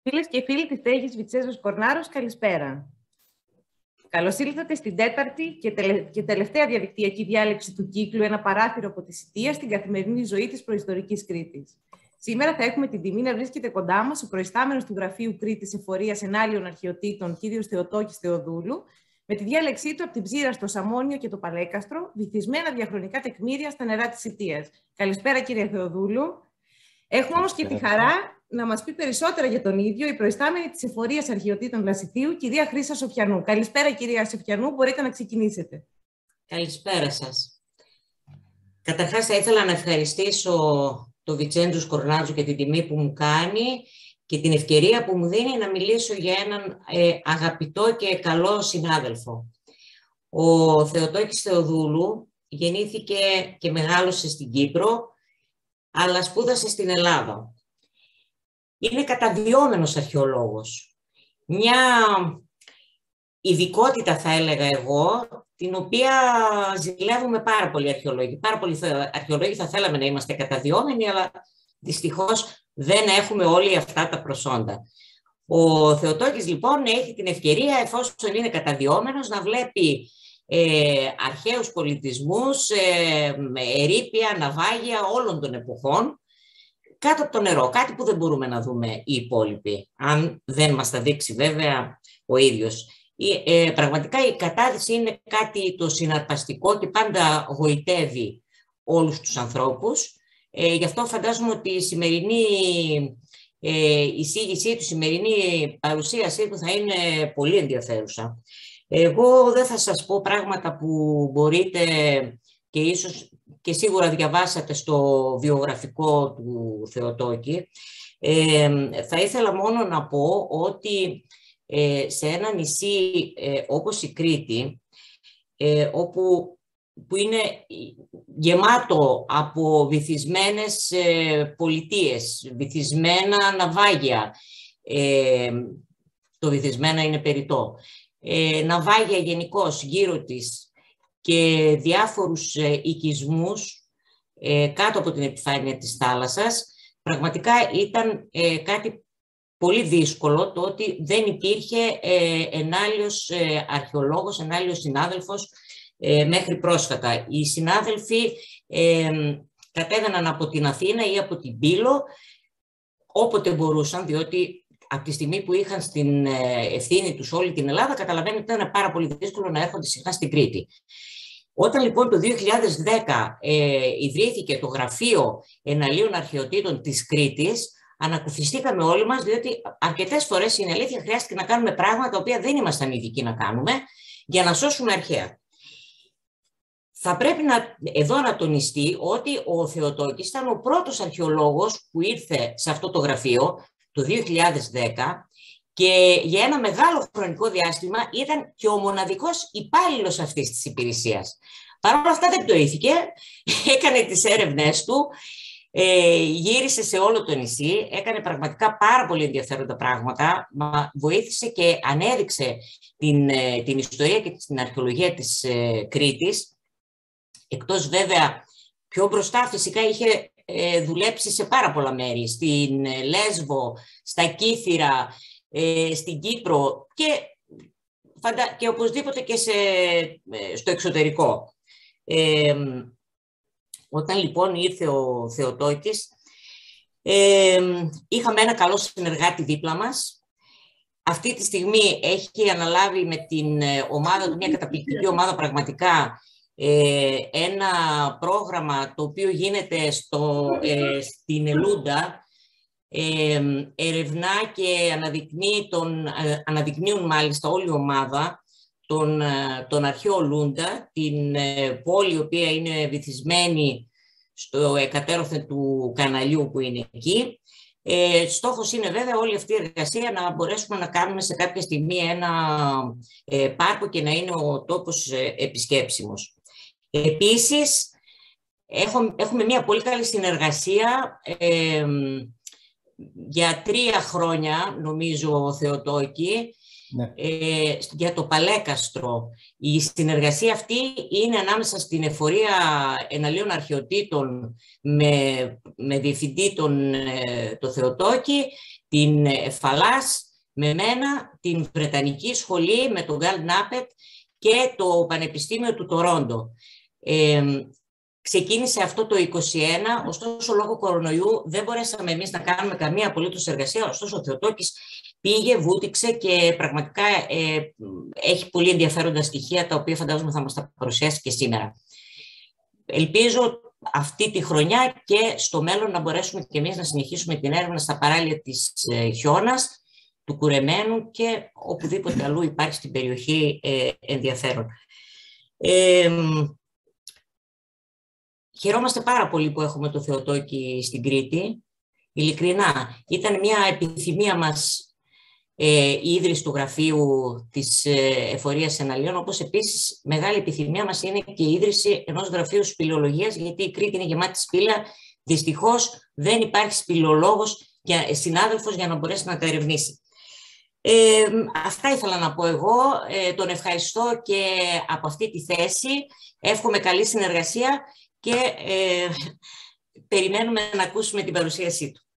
Φίλες και φίλοι της Τέγης Βιτσέζος Κορνάρος, καλησπέρα. Καλώς ήλθατε στην τέταρτη και τελευταία διαδικτυακή διάλεξη του κύκλου «Ένα παράθυρο από τη Σιτία» στην καθημερινή ζωή της προϊστορικής Κρήτης. Σήμερα θα έχουμε την τιμή να βρίσκεται κοντά μας ο προϊστάμενος του Γραφείου Κρήτης Εφορίας Ενάλλειων Αρχαιοτήτων, κ. Θεοτόκης Θεοδούλου, με τη διάλεξή του από την Ψήρα στο Σαμόνιο και το Παλέκαστρο, βυθισμένα διαχρονικά τεκμήρια στα νερά της Σιτίας. Καλησπέρα, κύριε Θεοδούλου. Έχουμε όμως και τη χαρά να μας πει περισσότερα για τον ίδιο η προϊστάμενη της Εφορίας Αρχαιοτήτων Λασιτίου, κυρία Χρύσα Σοφιανού. Καλησπέρα, κυρία Σοφιανού, μπορείτε να ξεκινήσετε. Καλησπέρα σας. Καταρχάς θα ήθελα να ευχαριστήσω τον Βιτσέντζο Κορνάρος για την τιμή που μου κάνει και την ευκαιρία που μου δίνει να μιλήσω για έναν αγαπητό και καλό συνάδελφο. Ο Θεοτόκης Θεοδούλου γεννήθηκε και μεγάλωσε στην Κύπρο, αλλά σπούδασε στην Ελλάδα. Είναι καταβιώμενος αρχαιολόγος. Μια ειδικότητα, θα έλεγα εγώ, την οποία ζηλεύουμε πάρα πολλοί αρχαιολόγοι. Πάρα πολλοί αρχαιολόγοι θα θέλαμε να είμαστε καταβιώμενοι, αλλά δυστυχώς δεν έχουμε όλοι αυτά τα προσόντα. Ο Θεοτόκης λοιπόν έχει την ευκαιρία, εφόσον είναι καταβιώμενος, να βλέπει αρχαίους πολιτισμούς, ερείπια, ναυάγια όλων των εποχών, κάτω από το νερό, κάτι που δεν μπορούμε να δούμε οι υπόλοιποι, αν δεν μας τα δείξει βέβαια ο ίδιος. Πραγματικά η κατάδυση είναι κάτι το συναρπαστικό και πάντα γοητεύει όλους τους ανθρώπους. Γι' αυτό φαντάζομαι ότι η σημερινή εισήγησή του, η σημερινή παρουσίασή του θα είναι πολύ ενδιαφέρουσα. Εγώ δεν θα σας πω πράγματα που μπορείτε και ίσως και σίγουρα διαβάσατε στο βιογραφικό του Θεοτόκη. Θα ήθελα μόνο να πω ότι σε ένα νησί όπως η Κρήτη, που είναι γεμάτο από βυθισμένες πολιτείες, βυθισμένα ναυάγια, το βυθισμένα είναι περιττό, ναυάγια γενικώς γύρω της και διάφορους οικισμούς κάτω από την επιφάνεια της θάλασσας, πραγματικά ήταν κάτι πολύ δύσκολο το ότι δεν υπήρχε ενάλλειος αρχαιολόγος, ενάλλειος συνάδελφος μέχρι πρόσφατα. Οι συνάδελφοι κατέβαιναν από την Αθήνα ή από την Πύλο όποτε μπορούσαν, διότι από τη στιγμή που είχαν στην ευθύνη τους όλη την Ελλάδα, καταλαβαίνετε ότι ήταν πάρα πολύ δύσκολο να έρχονται συχνά στην Κρήτη. Όταν λοιπόν το 2010 ιδρύθηκε το Γραφείο Εναλλείων Αρχαιοτήτων της Κρήτης, ανακουφιστήκαμε όλοι μας, διότι αρκετές φορές, είναι αλήθεια, χρειάστηκε να κάνουμε πράγματα τα οποία δεν ήμασταν ειδικοί να κάνουμε για να σώσουμε αρχαία. Θα πρέπει εδώ να τονιστεί ότι ο Θεοτόκης ήταν ο πρώτος αρχαιολόγος που ήρθε σε αυτό το γραφείο το 2010 και για ένα μεγάλο χρονικό διάστημα ήταν και ο μοναδικός υπάλληλος αυτής της υπηρεσίας. Παρ' όλα αυτά δεν πτωήθηκε, έκανε τις έρευνές του, γύρισε σε όλο το νησί, έκανε πραγματικά πάρα πολύ ενδιαφέροντα πράγματα, βοήθησε και ανέδειξε την ιστορία και την αρχαιολογία της Κρήτης. Εκτός βέβαια, πιο μπροστά φυσικά είχε δουλέψει σε πάρα πολλά μέρη, στην Λέσβο, στα Κύθυρα, στην Κύπρο και οπωσδήποτε και στο εξωτερικό. Όταν λοιπόν ήρθε ο Θεοτόκης, είχαμε ένα καλό συνεργάτη δίπλα μας. Αυτή τη στιγμή έχει αναλάβει με την ομάδα του, μια καταπληκτική ομάδα πραγματικά, ένα πρόγραμμα το οποίο γίνεται στην Ελούντα, ερευνά και αναδεικνύουν μάλιστα όλη η ομάδα τον αρχαίο Λούντα, την πόλη η οποία είναι βυθισμένη στο εκατέρωθεν του καναλιού που είναι εκεί. Στόχος είναι βέβαια όλη αυτή η εργασία να μπορέσουμε να κάνουμε σε κάποια στιγμή ένα πάρκο και να είναι ο τόπος επισκέψιμος. Επίσης, έχουμε μια πολύ καλή συνεργασία για 3 χρόνια, νομίζω, Θεοτόκη, ναι, για το Παλέκαστρο. Η συνεργασία αυτή είναι ανάμεσα στην Εφορία Εναλλείων Αρχαιοτήτων με διευθυντή το Θεοτόκη την Φαλάς, με μένα, την Βρετανική Σχολή, με τον Γκάλ Νάπετ και το Πανεπιστήμιο του Τορόντο. Ξεκίνησε αυτό το 2021, ωστόσο λόγω κορονοϊού δεν μπορέσαμε εμείς να κάνουμε καμία απολύτως εργασία, ωστόσο ο Θεοτόκης πήγε, βούτυξε και πραγματικά έχει πολύ ενδιαφέροντα στοιχεία, τα οποία φαντάζομαι θα μας τα παρουσιάσει και σήμερα. Ελπίζω αυτή τη χρονιά και στο μέλλον να μπορέσουμε και εμείς να συνεχίσουμε την έρευνα στα παράλια της Χιώνας, του Κουρεμένου και οπουδήποτε αλλού υπάρχει στην περιοχή ενδιαφέρον. Χαιρόμαστε πάρα πολύ που έχουμε το Θεοτόκη στην Κρήτη. Ειλικρινά, ήταν μια επιθυμία μας η ίδρυση του γραφείου της Εφορίας Εναλλίων, όπως επίσης μεγάλη επιθυμία μας είναι και η ίδρυση ενός γραφείου σπηλαιολογίας, γιατί η Κρήτη είναι γεμάτη σπήλαια. Δυστυχώς δεν υπάρχει σπηλαιολόγος, συνάδελφος για να μπορέσει να τα ερευνήσει. Αυτά ήθελα να πω εγώ. Τον ευχαριστώ και από αυτή τη θέση. Εύχομαι καλή συνεργασία και περιμένουμε να ακούσουμε την παρουσίασή του.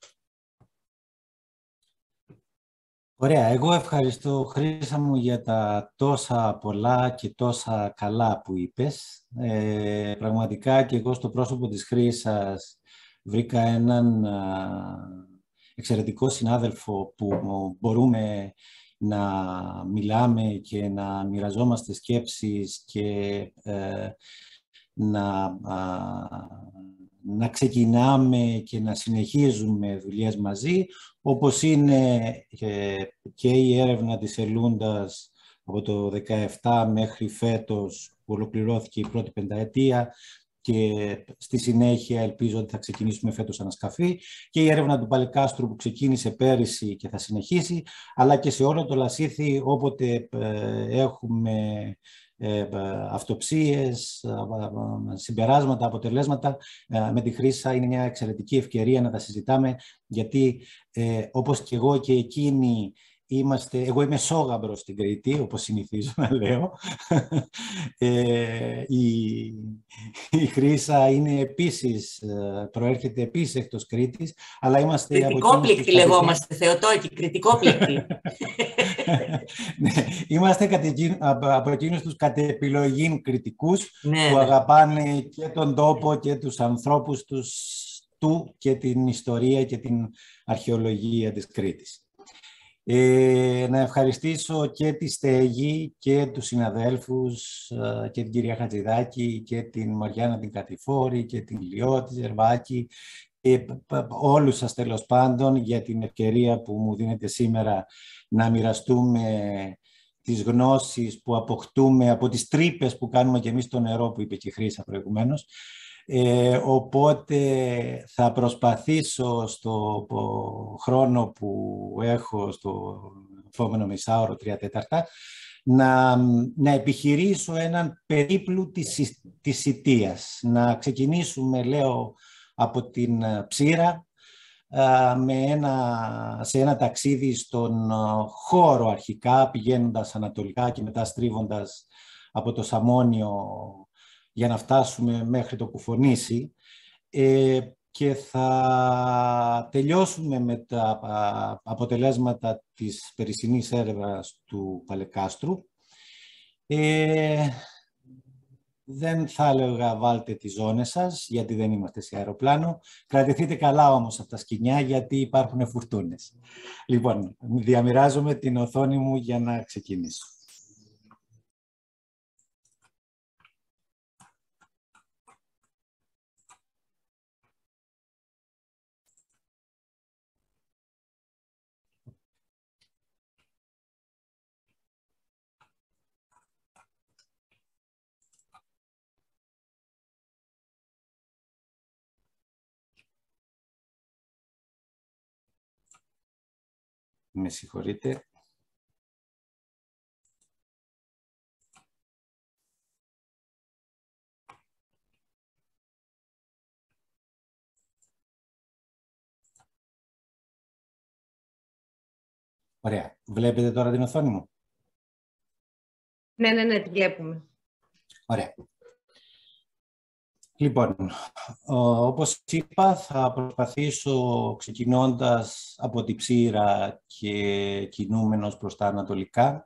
Ωραία. Εγώ ευχαριστώ, Χρύσα μου, για τα τόσα πολλά και τόσα καλά που είπες. Πραγματικά και εγώ στο πρόσωπο της Χρύσας βρήκα έναν εξαιρετικό συνάδελφο που μπορούμε να μιλάμε και να μοιραζόμαστε σκέψεις και να ξεκινάμε και να συνεχίζουμε δουλειές μαζί, όπως είναι και η έρευνα της Ελούντας από το 2017 μέχρι φέτος που ολοκληρώθηκε η πρώτη πενταετία και στη συνέχεια ελπίζω ότι θα ξεκινήσουμε φέτος ανασκαφή, και η έρευνα του Παλεκάστρου που ξεκίνησε πέρυσι και θα συνεχίσει, αλλά και σε όλο το Λασίθι όποτε έχουμε αυτοψίες, συμπεράσματα, αποτελέσματα, με τη Χρύσα είναι μια εξαιρετική ευκαιρία να τα συζητάμε, γιατί όπως και εγώ και εκείνοι εγώ είμαι σόγαμπρος στην Κρήτη, όπως συνηθίζω να λέω. Η Χρύσα είναι επίσης, προέρχεται επίσης εκτός Κρήτης, αλλά είμαστε... Κρητικόπληκτοι λεγόμαστε, Θεοτόκη, κρητικόπληκτοι. Ναι, είμαστε από εκείνους τους κατ' επιλογήν κριτικούς, που αγαπάνε και τον τόπο και τους ανθρώπους του και την ιστορία και την αρχαιολογία της Κρήτης. Να ευχαριστήσω και τη Στέγη και τους συναδέλφους και την κυρία Χατζηδάκη και την Μαριάννα την Κατηφόρη και την Λιώ, τη Ζερβάκη και όλους σας τέλος πάντων για την ευκαιρία που μου δίνετε σήμερα να μοιραστούμε τις γνώσεις που αποκτούμε από τις τρύπες που κάνουμε και εμείς στο νερό, που είπε και η Χρύσα προηγουμένως. Οπότε θα προσπαθήσω στο χρόνο που έχω, στο επόμενο μισάωρο, 3/4, να επιχειρήσω έναν περίπλου της Ιττίας. Να ξεκινήσουμε, λέω, από την Ψήρα, σε ένα ταξίδι στον χώρο αρχικά, πηγαίνοντας ανατολικά και μετά στρίβοντας από το Σαμόνιο για να φτάσουμε μέχρι το Κουφονήσι, και θα τελειώσουμε με τα αποτελέσματα της περσινής έρευνας του Παλεκάστρου. Δεν θα έλεγα βάλτε τις ζώνες σας, γιατί δεν είμαστε σε αεροπλάνο. Κρατηθείτε καλά όμως από τα σκοινιά, γιατί υπάρχουν φουρτούνες. Λοιπόν, διαμοιράζομαι την οθόνη μου για να ξεκινήσω. Με συγχωρείτε. Ωραία. Βλέπετε τώρα την οθόνη μου? Ναι, τη βλέπουμε. Ωραία. Λοιπόν, όπως είπα, θα προσπαθήσω, ξεκινώντας από τη Ψήρα και κινούμενος προς τα ανατολικά,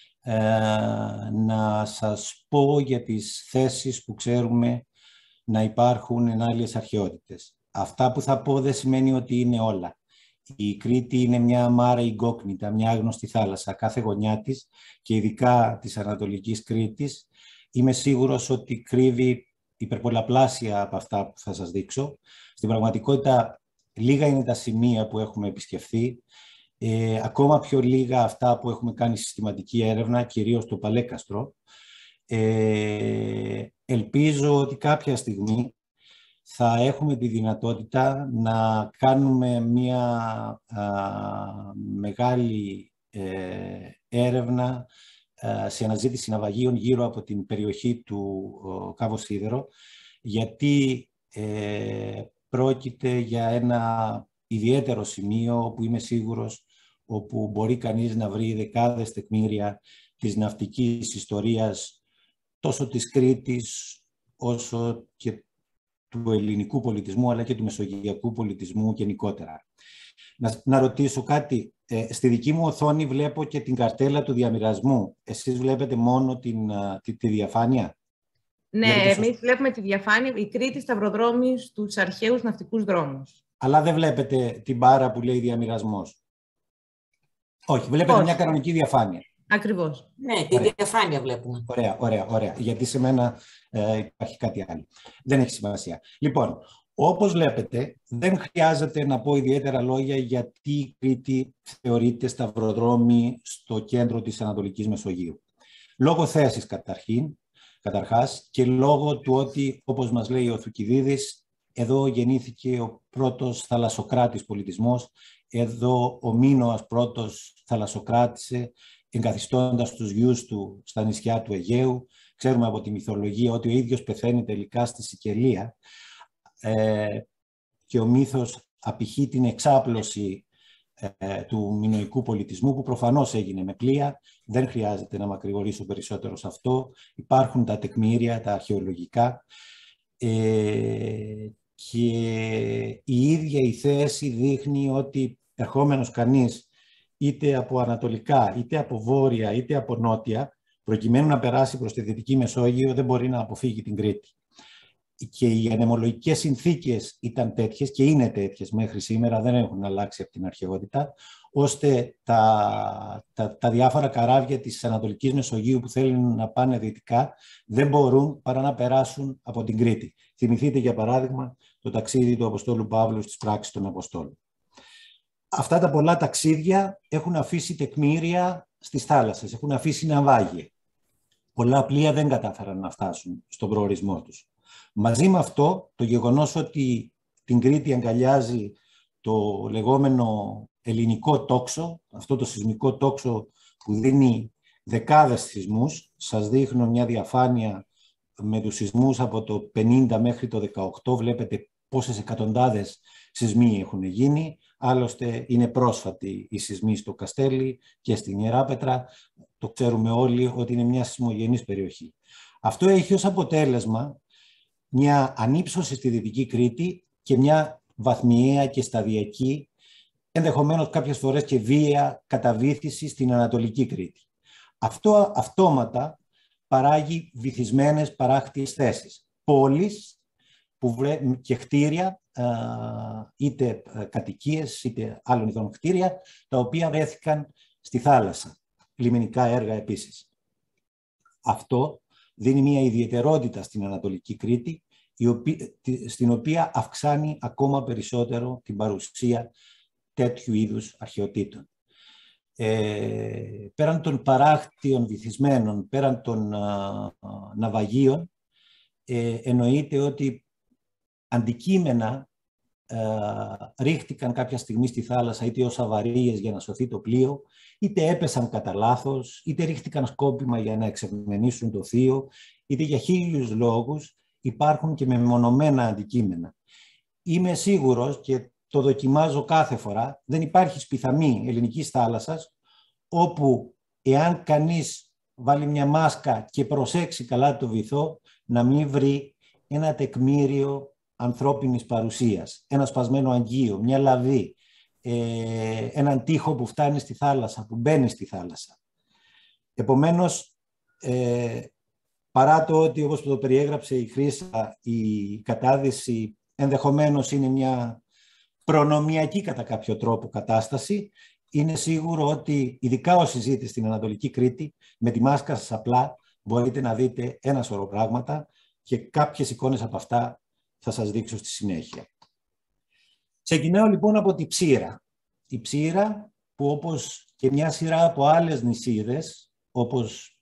να σας πω για τις θέσεις που ξέρουμε να υπάρχουν εν άλλες αρχαιότητες. Αυτά που θα πω δεν σημαίνει ότι είναι όλα. Η Κρήτη είναι μια μάρα ιγκόκνητα, μια άγνωστη θάλασσα. Κάθε γωνιά της, και ειδικά της Ανατολικής Κρήτης, είμαι σίγουρος ότι κρύβει υπερπολαπλάσια από αυτά που θα σας δείξω. Στην πραγματικότητα, λίγα είναι τα σημεία που έχουμε επισκεφθεί. Ακόμα πιο λίγα αυτά που έχουμε κάνει συστηματική έρευνα, κυρίως το Παλέκαστρο. Ελπίζω ότι κάποια στιγμή θα έχουμε τη δυνατότητα να κάνουμε μια μεγάλη έρευνα σε αναζήτηση ναυαγίων γύρω από την περιοχή του Κάβο Σίδερο, γιατί πρόκειται για ένα ιδιαίτερο σημείο όπου είμαι σίγουρος όπου μπορεί κανείς να βρει δεκάδες τεκμήρια της ναυτικής ιστορίας τόσο της Κρήτης όσο και του ελληνικού πολιτισμού, αλλά και του μεσογειακού πολιτισμού γενικότερα. Να ρωτήσω κάτι. Στη δική μου οθόνη βλέπω και την καρτέλα του διαμοιρασμού. Εσείς βλέπετε μόνο τη διαφάνεια? Ναι, εμείς βλέπουμε τη διαφάνεια. Η Κρήτη σταυροδρόμη στους αρχαίους ναυτικούς δρόμους. Αλλά δεν βλέπετε την μπάρα που λέει διαμοιρασμός? Όχι, βλέπετε μια κανονική διαφάνεια. Ακριβώς. Ναι, τη διαφάνεια βλέπουμε. Ωραία. Γιατί σε μένα υπάρχει κάτι άλλο. Δεν έχει σημασία. Λοιπόν, όπως βλέπετε, δεν χρειάζεται να πω ιδιαίτερα λόγια γιατί η Κρήτη θεωρείται σταυροδρόμι στο κέντρο της Ανατολικής Μεσογείου. Λόγω θέσης καταρχάς και λόγω του ότι, όπως μας λέει ο Θουκυδίδης, εδώ γεννήθηκε ο πρώτος θαλασσοκράτης πολιτισμός, εδώ ο Μίνωας πρώτος θαλασσοκράτησε, εγκαθιστώντας τους γιους του στα νησιά του Αιγαίου. Ξέρουμε από τη μυθολογία ότι ο ίδιος πεθαίνει τελικά στη Σικελία και ο μύθος απηχεί την εξάπλωση του μινωικού πολιτισμού, που προφανώς έγινε με πλοία. Δεν χρειάζεται να μακρηγορήσω περισσότερο σε αυτό. Υπάρχουν τα τεκμήρια, τα αρχαιολογικά, και η ίδια η θέση δείχνει ότι ερχόμενος κανείς είτε από ανατολικά, είτε από βόρεια, είτε από νότια, προκειμένου να περάσει προς τη Δυτική Μεσόγειο, δεν μπορεί να αποφύγει την Κρήτη. Και οι ανεμολογικές συνθήκες ήταν τέτοιες και είναι τέτοιες μέχρι σήμερα, δεν έχουν αλλάξει από την αρχαιότητα, ώστε τα διάφορα καράβια της Ανατολικής Μεσογείου που θέλουν να πάνε δυτικά δεν μπορούν παρά να περάσουν από την Κρήτη. Θυμηθείτε για παράδειγμα το ταξίδι του Αποστόλου Παύλου στις πράξεις των Αποστόλων. Αυτά τα πολλά ταξίδια έχουν αφήσει τεκμήρια στις θάλασσες, έχουν αφήσει ναυάγια. Πολλά πλοία δεν κατάφεραν να φτάσουν στον προορισμό τους. Μαζί με αυτό, το γεγονός ότι την Κρήτη αγκαλιάζει το λεγόμενο ελληνικό τόξο, αυτό το σεισμικό τόξο που δίνει δεκάδες σεισμούς, σας δείχνω μια διαφάνεια με τους σεισμούς από το 50 μέχρι το 18, βλέπετε πόσες εκατοντάδες σεισμοί έχουν γίνει. Άλλωστε είναι πρόσφατοι οι σεισμοί στο Καστέλι και στην Ιεράπετρα. Το ξέρουμε όλοι ότι είναι μια σεισμογενής περιοχή. Αυτό έχει ως αποτέλεσμα μια ανύψωση στη Δυτική Κρήτη και μια βαθμιαία και σταδιακή, ενδεχομένως κάποιες φορές και βία καταβύθιση στην Ανατολική Κρήτη. Αυτό αυτόματα παράγει βυθισμένες παράκτιες θέσεις. Πόλεις και κτίρια, είτε κατοικίες είτε άλλων ειδών κτίρια, τα οποία βρέθηκαν στη θάλασσα. Λιμενικά έργα επίσης. Αυτό δίνει μια ιδιαιτερότητα στην Ανατολική Κρήτη, στην οποία αυξάνει ακόμα περισσότερο την παρουσία τέτοιου είδους αρχαιοτήτων. Πέραν των παράκτιων βυθισμένων, πέραν των ναυαγίων, εννοείται ότι αντικείμενα ρίχτηκαν κάποια στιγμή στη θάλασσα, είτε ως αβαρίες για να σωθεί το πλοίο, είτε έπεσαν κατά λάθος, είτε ρίχτηκαν σκόπιμα για να εξευμενήσουν το θείο, είτε για χίλιους λόγους υπάρχουν και μεμονωμένα αντικείμενα. Είμαι σίγουρος και το δοκιμάζω κάθε φορά, δεν υπάρχει σπιθαμή ελληνικής θάλασσας όπου εάν κανείς βάλει μια μάσκα και προσέξει καλά το βυθό, να μην βρει ένα τεκμήριο ανθρώπινης παρουσίας, ένα σπασμένο αγγείο, μια λαβή, έναν τοίχο που φτάνει στη θάλασσα, που μπαίνει στη θάλασσα. Επομένως, παρά το ότι, όπως το περιέγραψε η Χρύσα, η κατάδυση ενδεχομένως είναι μια προνομιακή κατά κάποιο τρόπο κατάσταση, είναι σίγουρο ότι, ειδικά όσοι ζείτε στην Ανατολική Κρήτη, με τη μάσκα σας απλά μπορείτε να δείτε ένα σωρό πράγματα και κάποιες εικόνες από αυτά θα σας δείξω στη συνέχεια. Ξεκινάω λοιπόν από τη Ψήρα. Η Ψήρα, που όπως και μια σειρά από άλλες νησίδες, όπως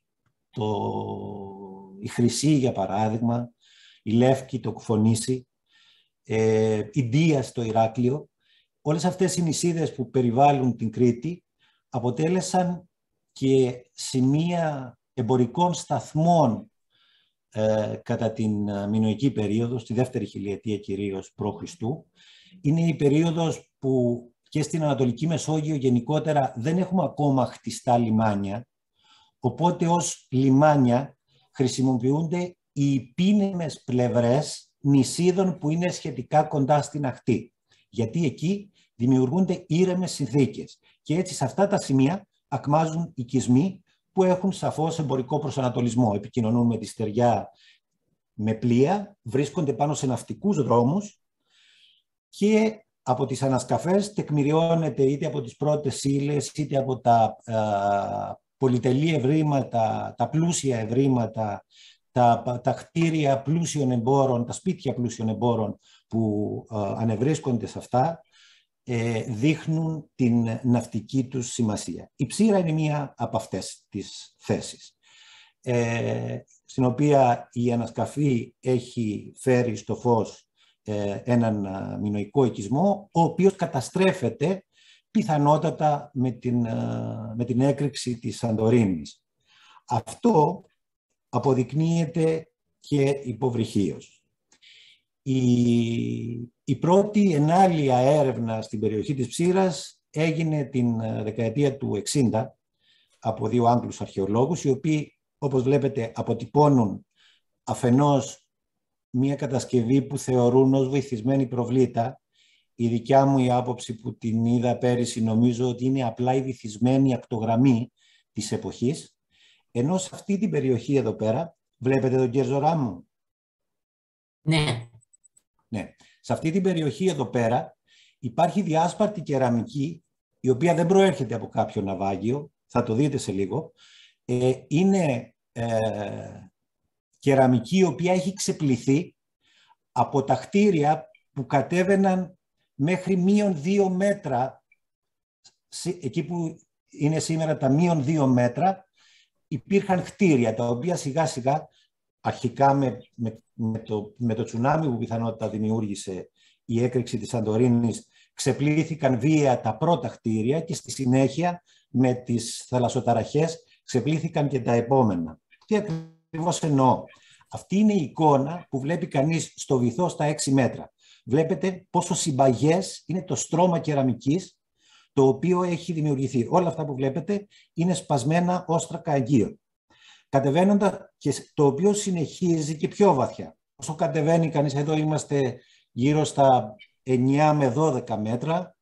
η Χρυσή για παράδειγμα, η Λεύκη, το Κουφονήσι, η Ντία στο Ηράκλειο, όλες αυτές οι νησίδες που περιβάλλουν την Κρήτη αποτέλεσαν και σημεία εμπορικών σταθμών κατά την μινωική περίοδο, στη δεύτερη χιλιετία κυρίως π.Χ. Είναι η περίοδος που και στην Ανατολική Μεσόγειο γενικότερα δεν έχουμε ακόμα χτιστά λιμάνια, οπότε ως λιμάνια χρησιμοποιούνται οι πίνεμες πλευρές νησίδων που είναι σχετικά κοντά στην ακτή, γιατί εκεί δημιουργούνται ήρεμες συνθήκες και έτσι σε αυτά τα σημεία ακμάζουν οικισμοί που έχουν σαφώς εμπορικό προσανατολισμό. Επικοινωνούν με τη στεριά με πλοία, βρίσκονται πάνω σε ναυτικούς δρόμους και από τις ανασκαφές τεκμηριώνεται είτε από τις πρώτες ύλες, είτε από τα πολυτελή ευρήματα, τα πλούσια ευρήματα, τα κτίρια πλούσιων εμπόρων, τα σπίτια πλούσιων εμπόρων που ανεβρίσκονται σε αυτά, δείχνουν την ναυτική τους σημασία. Η Ψήρα είναι μία από αυτές τις θέσεις, στην οποία η ανασκαφή έχει φέρει στο φως έναν μινωικό οικισμό, ο οποίος καταστρέφεται πιθανότατα με την έκρηξη της Σαντορίνης. Αυτό αποδεικνύεται και υποβρυχίως. Η πρώτη ενάλια έρευνα στην περιοχή της Ψήρας έγινε την δεκαετία του 60 από δύο Άγγλους αρχαιολόγους, οι οποίοι, όπως βλέπετε, αποτυπώνουν αφενός μία κατασκευή που θεωρούν ως βυθισμένη προβλήτα. Η δικιά μου η άποψη που την είδα πέρυσι νομίζω ότι είναι απλά η βυθισμένη ακτογραμμή της εποχής, ενώ σε αυτή την περιοχή εδώ πέρα, βλέπετε τον Κερζορά μου? Ναι. Ναι. Σε αυτή την περιοχή εδώ πέρα υπάρχει διάσπαρτη κεραμική, η οποία δεν προέρχεται από κάποιο ναυάγιο, θα το δείτε σε λίγο. Είναι κεραμική η οποία έχει ξεπληθεί από τα κτίρια που κατέβαιναν μέχρι -2 μέτρα, εκεί που είναι σήμερα τα -2 μέτρα, υπήρχαν κτίρια τα οποία σιγά σιγά, αρχικά με το τσουνάμι που πιθανότητα δημιούργησε η έκρηξη της Σαντορίνης, ξεπλήθηκαν βία τα πρώτα κτίρια και στη συνέχεια με τις θαλασσοταραχές ξεπλήθηκαν και τα επόμενα. Τι ακριβώς εννοώ? Αυτή είναι η εικόνα που βλέπει κανείς στο βυθό στα 6 μέτρα. Βλέπετε πόσο συμπαγές είναι το στρώμα κεραμικής το οποίο έχει δημιουργηθεί. Όλα αυτά που βλέπετε είναι σπασμένα όστρακα αγγείων. Κατεβαίνοντας, και το οποίο συνεχίζει και πιο βαθιά. Όσο κατεβαίνει κανείς, εδώ είμαστε γύρω στα 9 με 12 μέτρα,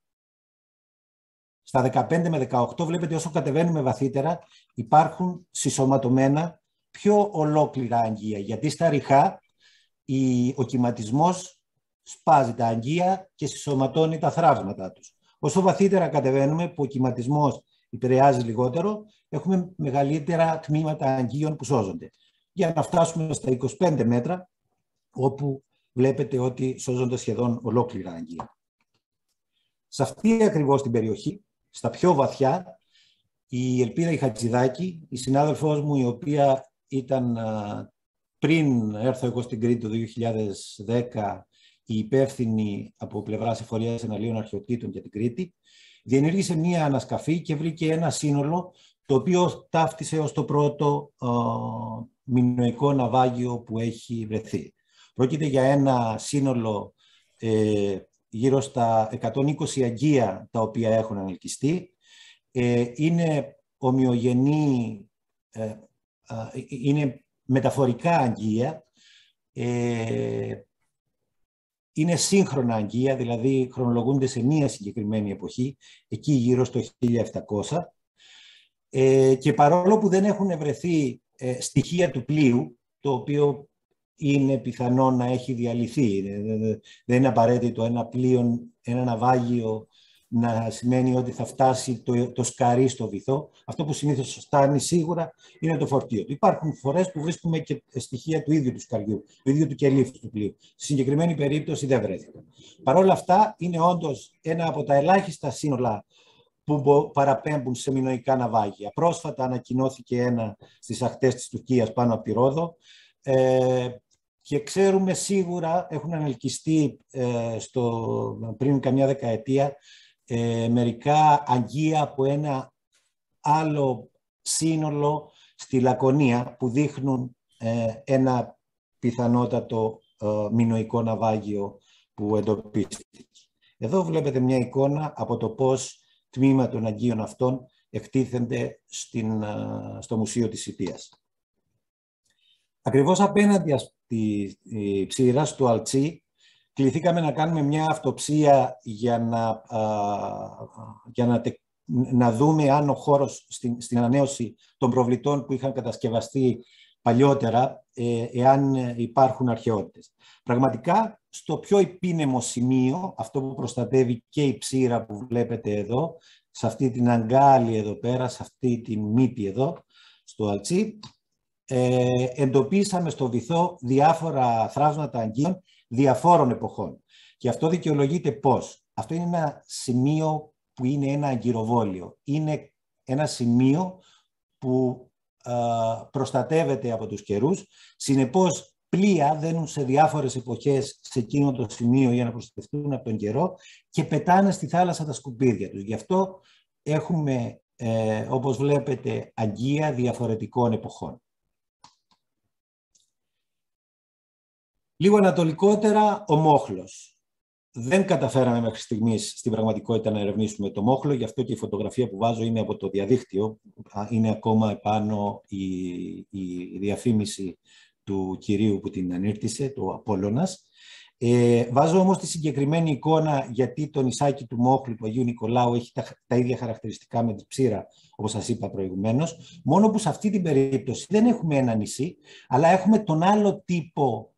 στα 15 με 18 βλέπετε όσο κατεβαίνουμε βαθύτερα υπάρχουν συσσωματωμένα πιο ολόκληρα αγγεία, γιατί στα ριχά ο κυματισμός σπάζει τα αγγεία και συσσωματώνει τα θράψματα τους. Όσο βαθύτερα κατεβαίνουμε, που ο κυματισμός επηρεάζει λιγότερο, έχουμε μεγαλύτερα τμήματα αγγείων που σώζονται. Για να φτάσουμε στα 25 μέτρα, όπου βλέπετε ότι σώζονται σχεδόν ολόκληρα αγγεία. Σε αυτή ακριβώς την περιοχή, στα πιο βαθιά, η Ελπίδα η Χατζηδάκη, η συνάδελφός μου, η οποία ήταν πριν έρθω εγώ στην Κρήτη το 2010, η υπεύθυνη από πλευράς Εφορίας Εναλίων Αρχαιοτήτων για την Κρήτη, διενήργησε μία ανασκαφή και βρήκε ένα σύνολο το οποίο ταύτισε ως το πρώτο μινωικό ναυάγιο που έχει βρεθεί. Πρόκειται για ένα σύνολο γύρω στα 120 αγγεία τα οποία έχουν ανελκυστεί. Είναι ομοιογενή, είναι μεταφορικά αγγεία. είναι σύγχρονα αγγεία, δηλαδή χρονολογούνται σε μία συγκεκριμένη εποχή, εκεί γύρω στο 1700, και παρόλο που δεν έχουν βρεθεί στοιχεία του πλοίου, το οποίο είναι πιθανό να έχει διαλυθεί. Δεν είναι απαραίτητο ένα πλοίο, ένα ναυάγιο να σημαίνει ότι θα φτάσει το σκαρί στο βυθό. Αυτό που συνήθως φτάνει σίγουρα είναι το φορτίο του. Υπάρχουν φορές που βρίσκουμε και στοιχεία του ίδιου του σκαριού, του ίδιου του κελύφου του πλοίου. Στη συγκεκριμένη περίπτωση δεν βρέθηκαν. Παρ' όλα αυτά, είναι όντως ένα από τα ελάχιστα σύνολα που παραπέμπουν σε μινωικά ναυάγια. Πρόσφατα ανακοινώθηκε ένα στις ακτές της Τουρκίας πάνω από τη Ρόδο, και ξέρουμε σίγουρα, έχουν ανελκυστεί πριν καμιά δεκαετία, μερικά αγγεία από ένα άλλο σύνολο στη Λακωνία που δείχνουν ένα πιθανότατο μινωικό ναυάγιο που εντοπίστηκε. Εδώ βλέπετε μια εικόνα από το πώς τμήμα των αγγείων αυτών εκτίθενται στο Μουσείο της Ιππίας. Ακριβώς απέναντι στη ψήρα, στο Αλτσί, κληθήκαμε να κάνουμε μια αυτοψία για να δούμε αν ο χώρος στην ανανέωση των προβλητών που είχαν κατασκευαστεί παλιότερα, εάν υπάρχουν αρχαιότητες. Πραγματικά, στο πιο επίνεμο σημείο, αυτό που προστατεύει και η ψήρα που βλέπετε εδώ, σε αυτή την αγκάλη εδώ πέρα, σε αυτή την μύτη εδώ, στο Αλτσί, εντοπίσαμε στο βυθό διάφορα θράψματα αγγείων διαφόρων εποχών. Και αυτό δικαιολογείται πώς? Αυτό είναι ένα σημείο που είναι ένα αγκυροβόλιο. Είναι ένα σημείο που προστατεύεται από τους καιρούς. Συνεπώς, πλοία δένουν σε διάφορες εποχές σε εκείνο το σημείο για να προστατευτούν από τον καιρό και πετάνε στη θάλασσα τα σκουπίδια τους. Γι' αυτό έχουμε, όπως βλέπετε, αγγεία διαφορετικών εποχών. Λίγο ανατολικότερα, ο Μόχλος. Δεν καταφέραμε μέχρι στιγμής στην πραγματικότητα να ερευνήσουμε το Μόχλο, γι' αυτό και η φωτογραφία που βάζω είναι από το διαδίκτυο. Είναι ακόμα επάνω η διαφήμιση του κυρίου που την ανήρτησε, του Απόλλωνας. Βάζω όμως τη συγκεκριμένη εικόνα γιατί το νησάκι του Μόχλου, του Αγίου Νικολάου, έχει τα ίδια χαρακτηριστικά με τη ψήρα, όπως σας είπα προηγουμένως. Μόνο που σε αυτή την περίπτωση δεν έχουμε ένα νησί, αλλά έχουμε τον άλλο τύπο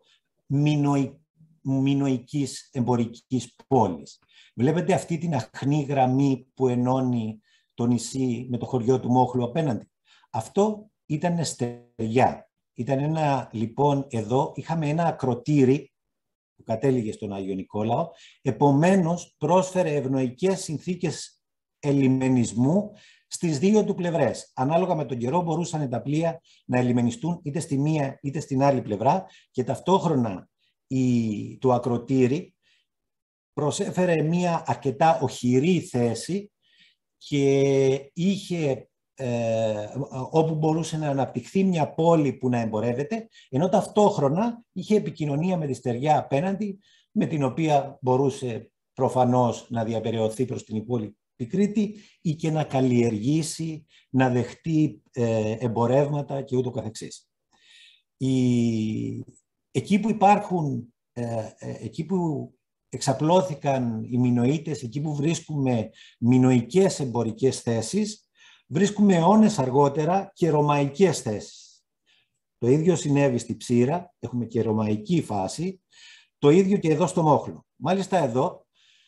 μινωικής εμπορικής πόλης. Βλέπετε αυτή την αχνή γραμμή που ενώνει το νησί με το χωριό του Μόχλου απέναντι. Αυτό ήταν στεριά. Λοιπόν, εδώ είχαμε ένα ακροτήρι που κατέληγε στον Άγιο Νικόλαο, επομένως πρόσφερε ευνοϊκές συνθήκες ελιμενισμού στις δύο του πλευρές. Ανάλογα με τον καιρό μπορούσαν τα πλοία να ελιμενιστούν είτε στη μία είτε στην άλλη πλευρά και ταυτόχρονα το ακροτήρι προσέφερε μία αρκετά οχυρή θέση και είχε όπου μπορούσε να αναπτυχθεί μια πόλη που να εμπορεύεται, ενώ ταυτόχρονα είχε επικοινωνία με τη στεριά απέναντι, με την οποία μπορούσε προφανώς να διαπεραιωθεί προς την υπόλοιπη Κρήτη ή και να καλλιεργήσει, να δεχτεί εμπορεύματα και ούτω καθεξής. Εκεί που εξαπλώθηκαν οι Μινωίτες, εκεί που βρίσκουμε μινωικές εμπορικές θέσεις, βρίσκουμε αιώνες αργότερα και ρωμαϊκές θέσεις. Το ίδιο συνέβη στη Ψήρα, έχουμε και ρωμαϊκή φάση, το ίδιο και εδώ στο Μόχλο. Μάλιστα εδώ,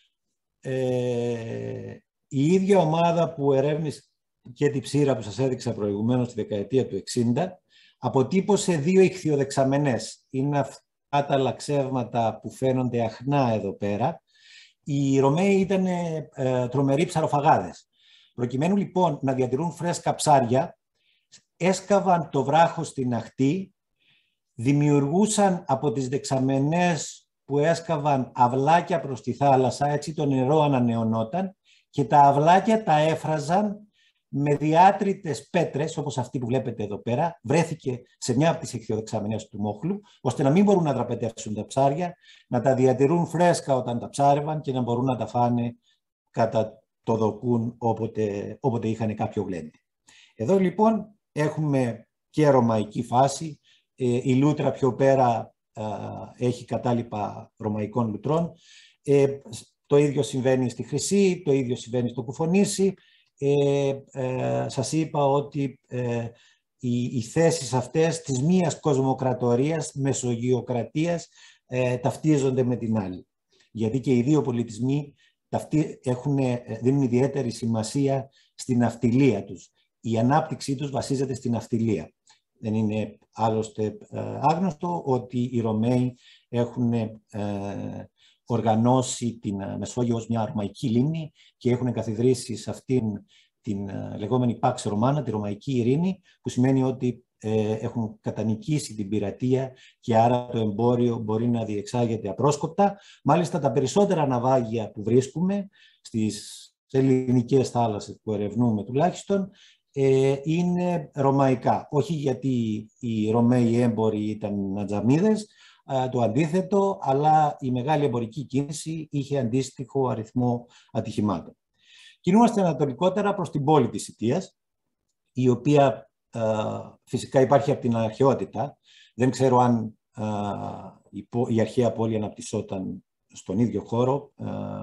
η ίδια ομάδα που ερεύνησε και τη Ψήρα που σας έδειξα προηγουμένως στη δεκαετία του 60, αποτύπωσε δύο ιχθυοδεξαμενές. Είναι αυτά τα λαξεύματα που φαίνονται αχνά εδώ πέρα. Οι Ρωμαίοι ήταν τρομεροί ψαροφαγάδες. Προκειμένου λοιπόν να διατηρούν φρέσκα ψάρια, έσκαβαν το βράχο στην αχτή, δημιουργούσαν από τις δεξαμενές που έσκαβαν αυλάκια προς τη θάλασσα, έτσι το νερό ανανεωνόταν και τα αυλάκια τα έφραζαν με διάτριτες πέτρες, όπως αυτή που βλέπετε εδώ πέρα, βρέθηκε σε μια από τις ιχθυοδεξαμενές του Μόχλου, ώστε να μην μπορούν να δραπετεύσουν τα ψάρια, να τα διατηρούν φρέσκα όταν τα ψάρευαν και να μπορούν να τα φάνε κατά το δοκούν όποτε είχαν κάποιο γλέντι. Εδώ λοιπόν έχουμε και ρωμαϊκή φάση, η Λούτρα πιο πέρα έχει κατάλοιπα ρωμαϊκών λουτρών. Το ίδιο συμβαίνει στη Χρυσή, το ίδιο συμβαίνει στο Κουφονήσι. Σας είπα ότι οι θέσεις αυτές της μίας κοσμοκρατορίας, μεσογειοκρατίας, ταυτίζονται με την άλλη. Γιατί και οι δύο πολιτισμοί δίνουν ιδιαίτερη σημασία στην ναυτιλία τους. Η ανάπτυξή τους βασίζεται στην ναυτιλία. Δεν είναι άλλωστε άγνωστο ότι οι Ρωμαίοι έχουν οργανώσει την Μεσόγειο ως μια ρωμαϊκή λίμνη και έχουν εγκαθιδρύσει σε αυτήν την λεγόμενη Pax Romana, τη ρωμαϊκή ειρήνη, που σημαίνει ότι έχουν κατανικήσει την πειρατεία και άρα το εμπόριο μπορεί να διεξάγεται απρόσκοπτα. Μάλιστα τα περισσότερα ναυάγια που βρίσκουμε στις ελληνικές θάλασσες που ερευνούμε τουλάχιστον είναι ρωμαϊκά. Όχι γιατί οι Ρωμαίοι έμποροι ήταν ατζαμίδες, το αντίθετο, αλλά η μεγάλη εμπορική κίνηση είχε αντίστοιχο αριθμό ατυχημάτων. Κινούμαστε ανατολικότερα προς την πόλη της Σιτίας, η οποία φυσικά υπάρχει από την αρχαιότητα. Δεν ξέρω αν η αρχαία πόλη αναπτυσσόταν στον ίδιο χώρο.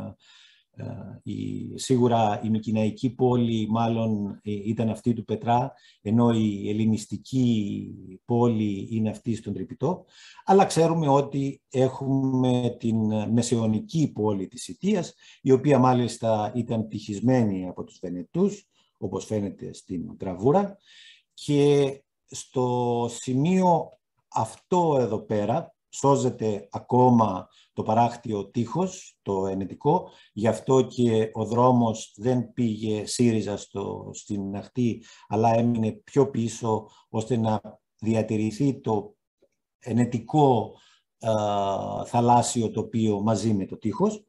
Σίγουρα η Μικηναϊκή πόλη μάλλον ήταν αυτή του Πετρά, ενώ η ελληνιστική πόλη είναι αυτή στον Τρυπητό. Αλλά ξέρουμε ότι έχουμε την μεσαιωνική πόλη της Σιτίας, η οποία μάλιστα ήταν τυχισμένη από τους Βενετούς, όπως φαίνεται στην γραβούρα. Και στο σημείο αυτό εδώ πέρα σώζεται ακόμα το παράκτιο τείχος, το ενετικό, γι' αυτό και ο δρόμος δεν πήγε ΣΥΡΙΖΑ στην ακτή, αλλά έμεινε πιο πίσω, ώστε να διατηρηθεί το ενετικό θαλάσσιο τοπίο μαζί με το τείχος.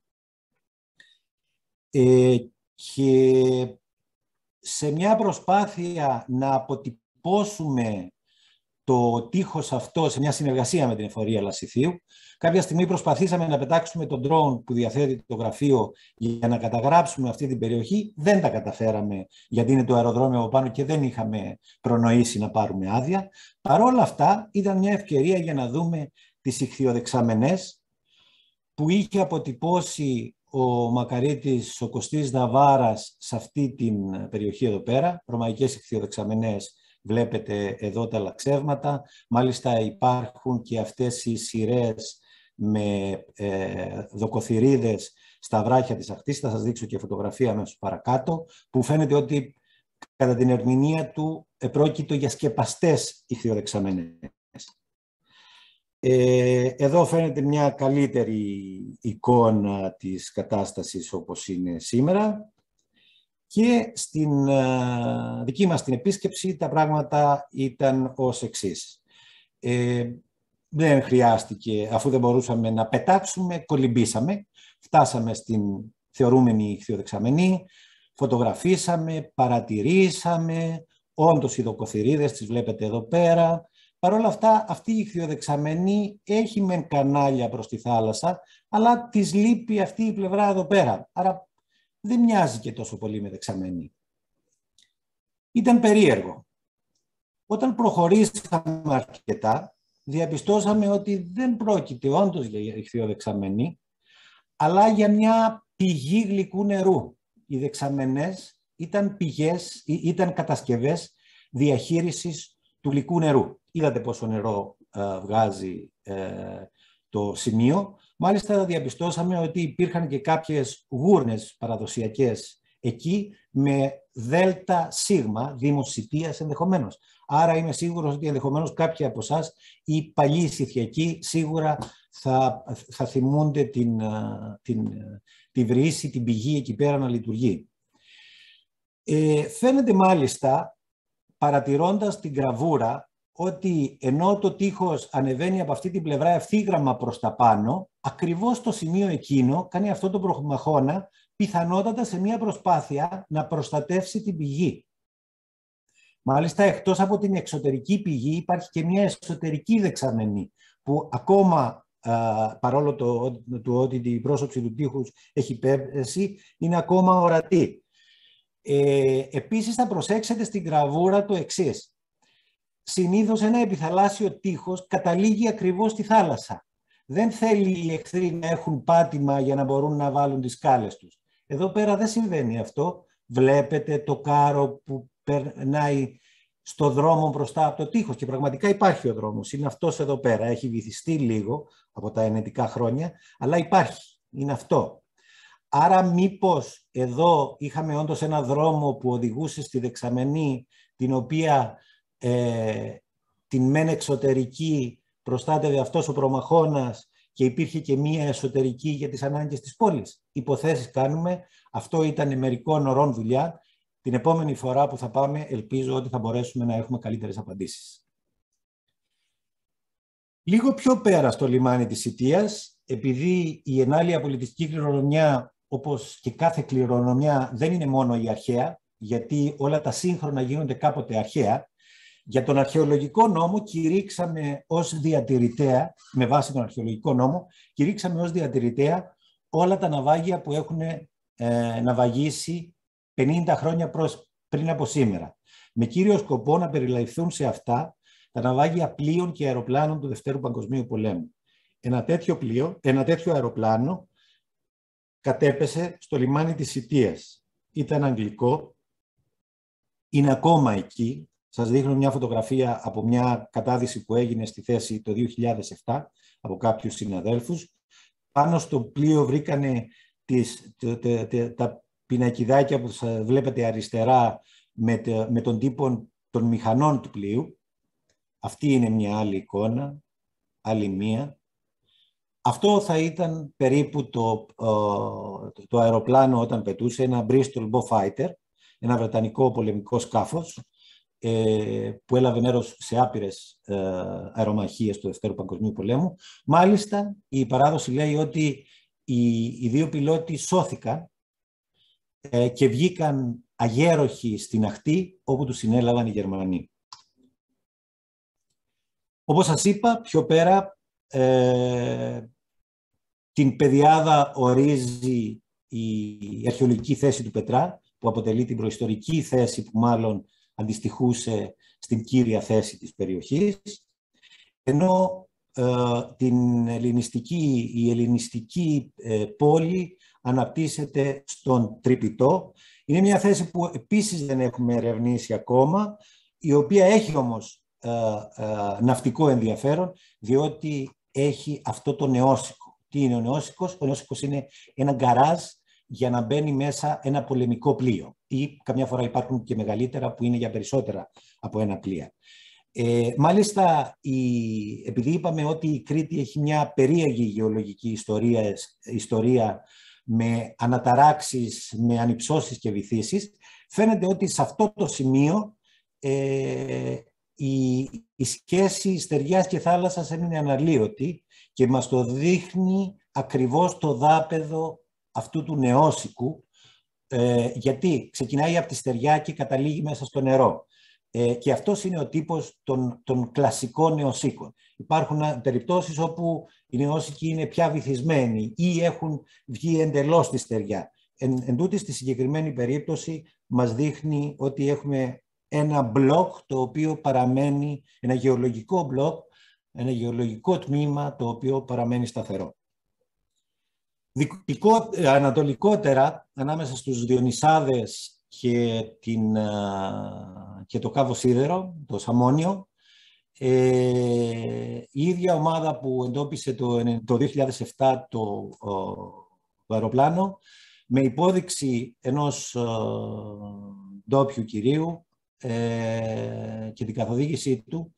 Και σε μια προσπάθεια να αποτυπώσουμε το τείχος αυτό σε μια συνεργασία με την Εφορία Λασιθίου, κάποια στιγμή προσπαθήσαμε να πετάξουμε τον drone που διαθέτει το γραφείο για να καταγράψουμε αυτή την περιοχή. Δεν τα καταφέραμε, γιατί είναι το αεροδρόμιο από πάνω και δεν είχαμε προνοήσει να πάρουμε άδεια. Παρ' όλα αυτά ήταν μια ευκαιρία για να δούμε τις ιχθυοδεξαμενές που είχε αποτυπώσει ο Μακαρίτης, ο Κωστής Ναβάρας σε αυτή την περιοχή εδώ πέρα, ρωμαϊκές ιχθυοδεξαμενές. Βλέπετε εδώ τα λαξεύματα. Μάλιστα υπάρχουν και αυτές οι σειρές με δοκοθυρίδες στα βράχια της ακτής. Θα σας δείξω και φωτογραφία αμέσως παρακάτω, που φαίνεται ότι κατά την ερμηνεία του πρόκειται για σκεπαστές ιχθυοδεξαμενές. Εδώ φαίνεται μια καλύτερη εικόνα της κατάστασης όπως είναι σήμερα. Και στην δική μας την επίσκεψη τα πράγματα ήταν ως εξής. Δεν χρειάστηκε, αφού δεν μπορούσαμε να πετάξουμε, κολυμπήσαμε. Φτάσαμε στην θεωρούμενη ιχθυοδεξαμενή, φωτογραφίσαμε, παρατηρήσαμε, όντως οι δοκοθυρίδες τις βλέπετε εδώ πέρα. Παρ' όλα αυτά, αυτή η ιχθυοδεξαμενή έχει μεν κανάλια προς τη θάλασσα, αλλά της λείπει αυτή η πλευρά εδώ πέρα. Άρα δεν μοιάζει και τόσο πολύ με δεξαμενή. Ήταν περίεργο. Όταν προχωρήσαμε αρκετά, διαπιστώσαμε ότι δεν πρόκειται όντως για ιχθυοδεξαμενή, αλλά για μια πηγή γλυκού νερού. Οι δεξαμενές ήταν κατασκευές διαχείρισης του γλυκού νερού. Είδατε πόσο νερό βγάζει το σημείο. Μάλιστα διαπιστώσαμε ότι υπήρχαν και κάποιες γούρνες παραδοσιακές εκεί με δέλτα σίγμα, Δήμος Σιτίας ενδεχομένως. Άρα είμαι σίγουρος ότι ενδεχομένως κάποιοι από εσάς, οι παλιοί Σιτιακοί, σίγουρα θα θυμούνται τη βρύση, την πηγή εκεί πέρα να λειτουργεί. Φαίνεται μάλιστα, παρατηρώντας την γραβούρα, ότι ενώ το τείχος ανεβαίνει από αυτή την πλευρά ευθύγραμμα προς τα πάνω, ακριβώς στο σημείο εκείνο κάνει αυτό το προμαχώνα, πιθανότατα σε μια προσπάθεια να προστατεύσει την πηγή. Μάλιστα, εκτός από την εξωτερική πηγή υπάρχει και μια εσωτερική δεξαμενή, που ακόμα, παρόλο το ότι η πρόσωψη του τείχους έχει πέσει, είναι ακόμα ορατή. Επίσης, θα προσέξετε στην γραβούρα το εξής. συνήθως ένα επιθαλάσσιο τείχος καταλήγει ακριβώς στη θάλασσα. Δεν θέλει οι εχθροί να έχουν πάτημα για να μπορούν να βάλουν τις σκάλες τους. Εδώ πέρα δεν συμβαίνει αυτό. Βλέπετε το κάρο που περνάει στο δρόμο μπροστά από το τείχος και πραγματικά υπάρχει ο δρόμος. Είναι αυτός εδώ πέρα. Έχει βυθιστεί λίγο από τα ενετικά χρόνια, αλλά υπάρχει. Είναι αυτό. Άρα μήπως εδώ είχαμε όντως ένα δρόμο που οδηγούσε στη δεξαμενή, την οποία την μεν εξωτερική προστάτευε αυτός ο προμαχώνας και υπήρχε και μία εσωτερική για τις ανάγκες της πόλης. Υποθέσεις κάνουμε. Αυτό ήταν μερικών ωρών δουλειά. Την επόμενη φορά που θα πάμε, ελπίζω ότι θα μπορέσουμε να έχουμε καλύτερες απαντήσεις. Λίγο πιο πέρα στο λιμάνι της Σιτίας, επειδή η ενάλια πολιτιστική κληρονομιά, όπως και κάθε κληρονομιά, δεν είναι μόνο η αρχαία, γιατί όλα τα σύγχρονα γίνονται κάποτε αρχαία, για τον αρχαιολογικό νόμο κηρύξαμε ως διατηρητέα, με βάση τον αρχαιολογικό νόμο, κηρύξαμε ως διατηρητέα όλα τα ναυάγια που έχουν ναυαγήσει 50 χρόνια πριν από σήμερα. Με κύριο σκοπό να περιληφθούν σε αυτά τα ναυάγια πλοίων και αεροπλάνων του Δευτέρου Παγκοσμίου Πολέμου. Ένα τέτοιο αεροπλάνο κατέπεσε στο λιμάνι της Σιτίας. Ήταν αγγλικό, είναι ακόμα εκεί. Σας δείχνω μια φωτογραφία από μια κατάδυση που έγινε στη θέση το 2007 από κάποιους συναδέλφους. Πάνω στο πλοίο βρήκανε τα πινακιδάκια που θα βλέπετε αριστερά με τον τύπο των μηχανών του πλοίου. Αυτή είναι μια άλλη εικόνα, άλλη μία. Αυτό θα ήταν περίπου το αεροπλάνο όταν πετούσε, ένα Bristol Beaufighter, ένα βρετανικό πολεμικό σκάφος, που έλαβε μέρος σε άπειρες αερομαχίες του Δευτέρου Παγκοσμίου Πολέμου. Μάλιστα, η παράδοση λέει ότι οι δύο πιλότοι σώθηκαν και βγήκαν αγέροχοι στην ακτή, όπου τους συνέλαβαν οι Γερμανοί. Όπως σας είπα, πιο πέρα, την πεδιάδα ορίζει η αρχαιολογική θέση του Πετρά, που αποτελεί την προϊστορική θέση που μάλλον αντιστοιχούσε στην κύρια θέση της περιοχής, ενώ η ελληνιστική πόλη αναπτύσσεται στον Τρυπητό. Είναι μια θέση που επίσης δεν έχουμε ερευνήσει ακόμα, η οποία έχει όμως ναυτικό ενδιαφέρον, διότι έχει αυτό το νεόσικο. Τι είναι ο νεόσικος? Ο νεόσικος είναι ένα γκαράζ για να μπαίνει μέσα ένα πολεμικό πλοίο, ή καμιά φορά υπάρχουν και μεγαλύτερα που είναι για περισσότερα από ένα πλοίο. Μάλιστα, επειδή είπαμε ότι η Κρήτη έχει μια περίεργη γεωλογική ιστορία με αναταράξεις, με ανυψώσεις και βυθίσεις, φαίνεται ότι σε αυτό το σημείο η σχέση στεριάς και θάλασσας έμεινε αναλύωτη και μας το δείχνει ακριβώς το δάπεδο αυτού του νεόσικου, γιατί ξεκινάει από τη στεριά και καταλήγει μέσα στο νερό. Και αυτός είναι ο τύπος των κλασικών νεοσίκων. Υπάρχουν περιπτώσεις όπου οι νεόσικοι είναι πια βυθισμένοι ή έχουν βγει εντελώς στη στεριά. Εν τούτη, στη συγκεκριμένη περίπτωση μας δείχνει ότι έχουμε ένα μπλοκ το οποίο παραμένει, ένα γεωλογικό μπλοκ, ένα γεωλογικό τμήμα το οποίο παραμένει σταθερό. Ανατολικότερα, ανάμεσα στους Διονυσάδες και το Κάβο Σίδερο, το Σαμόνιο, η ίδια ομάδα που εντόπισε το 2007 το αεροπλάνο, με υπόδειξη ενός ντόπιου κυρίου και την καθοδήγησή του,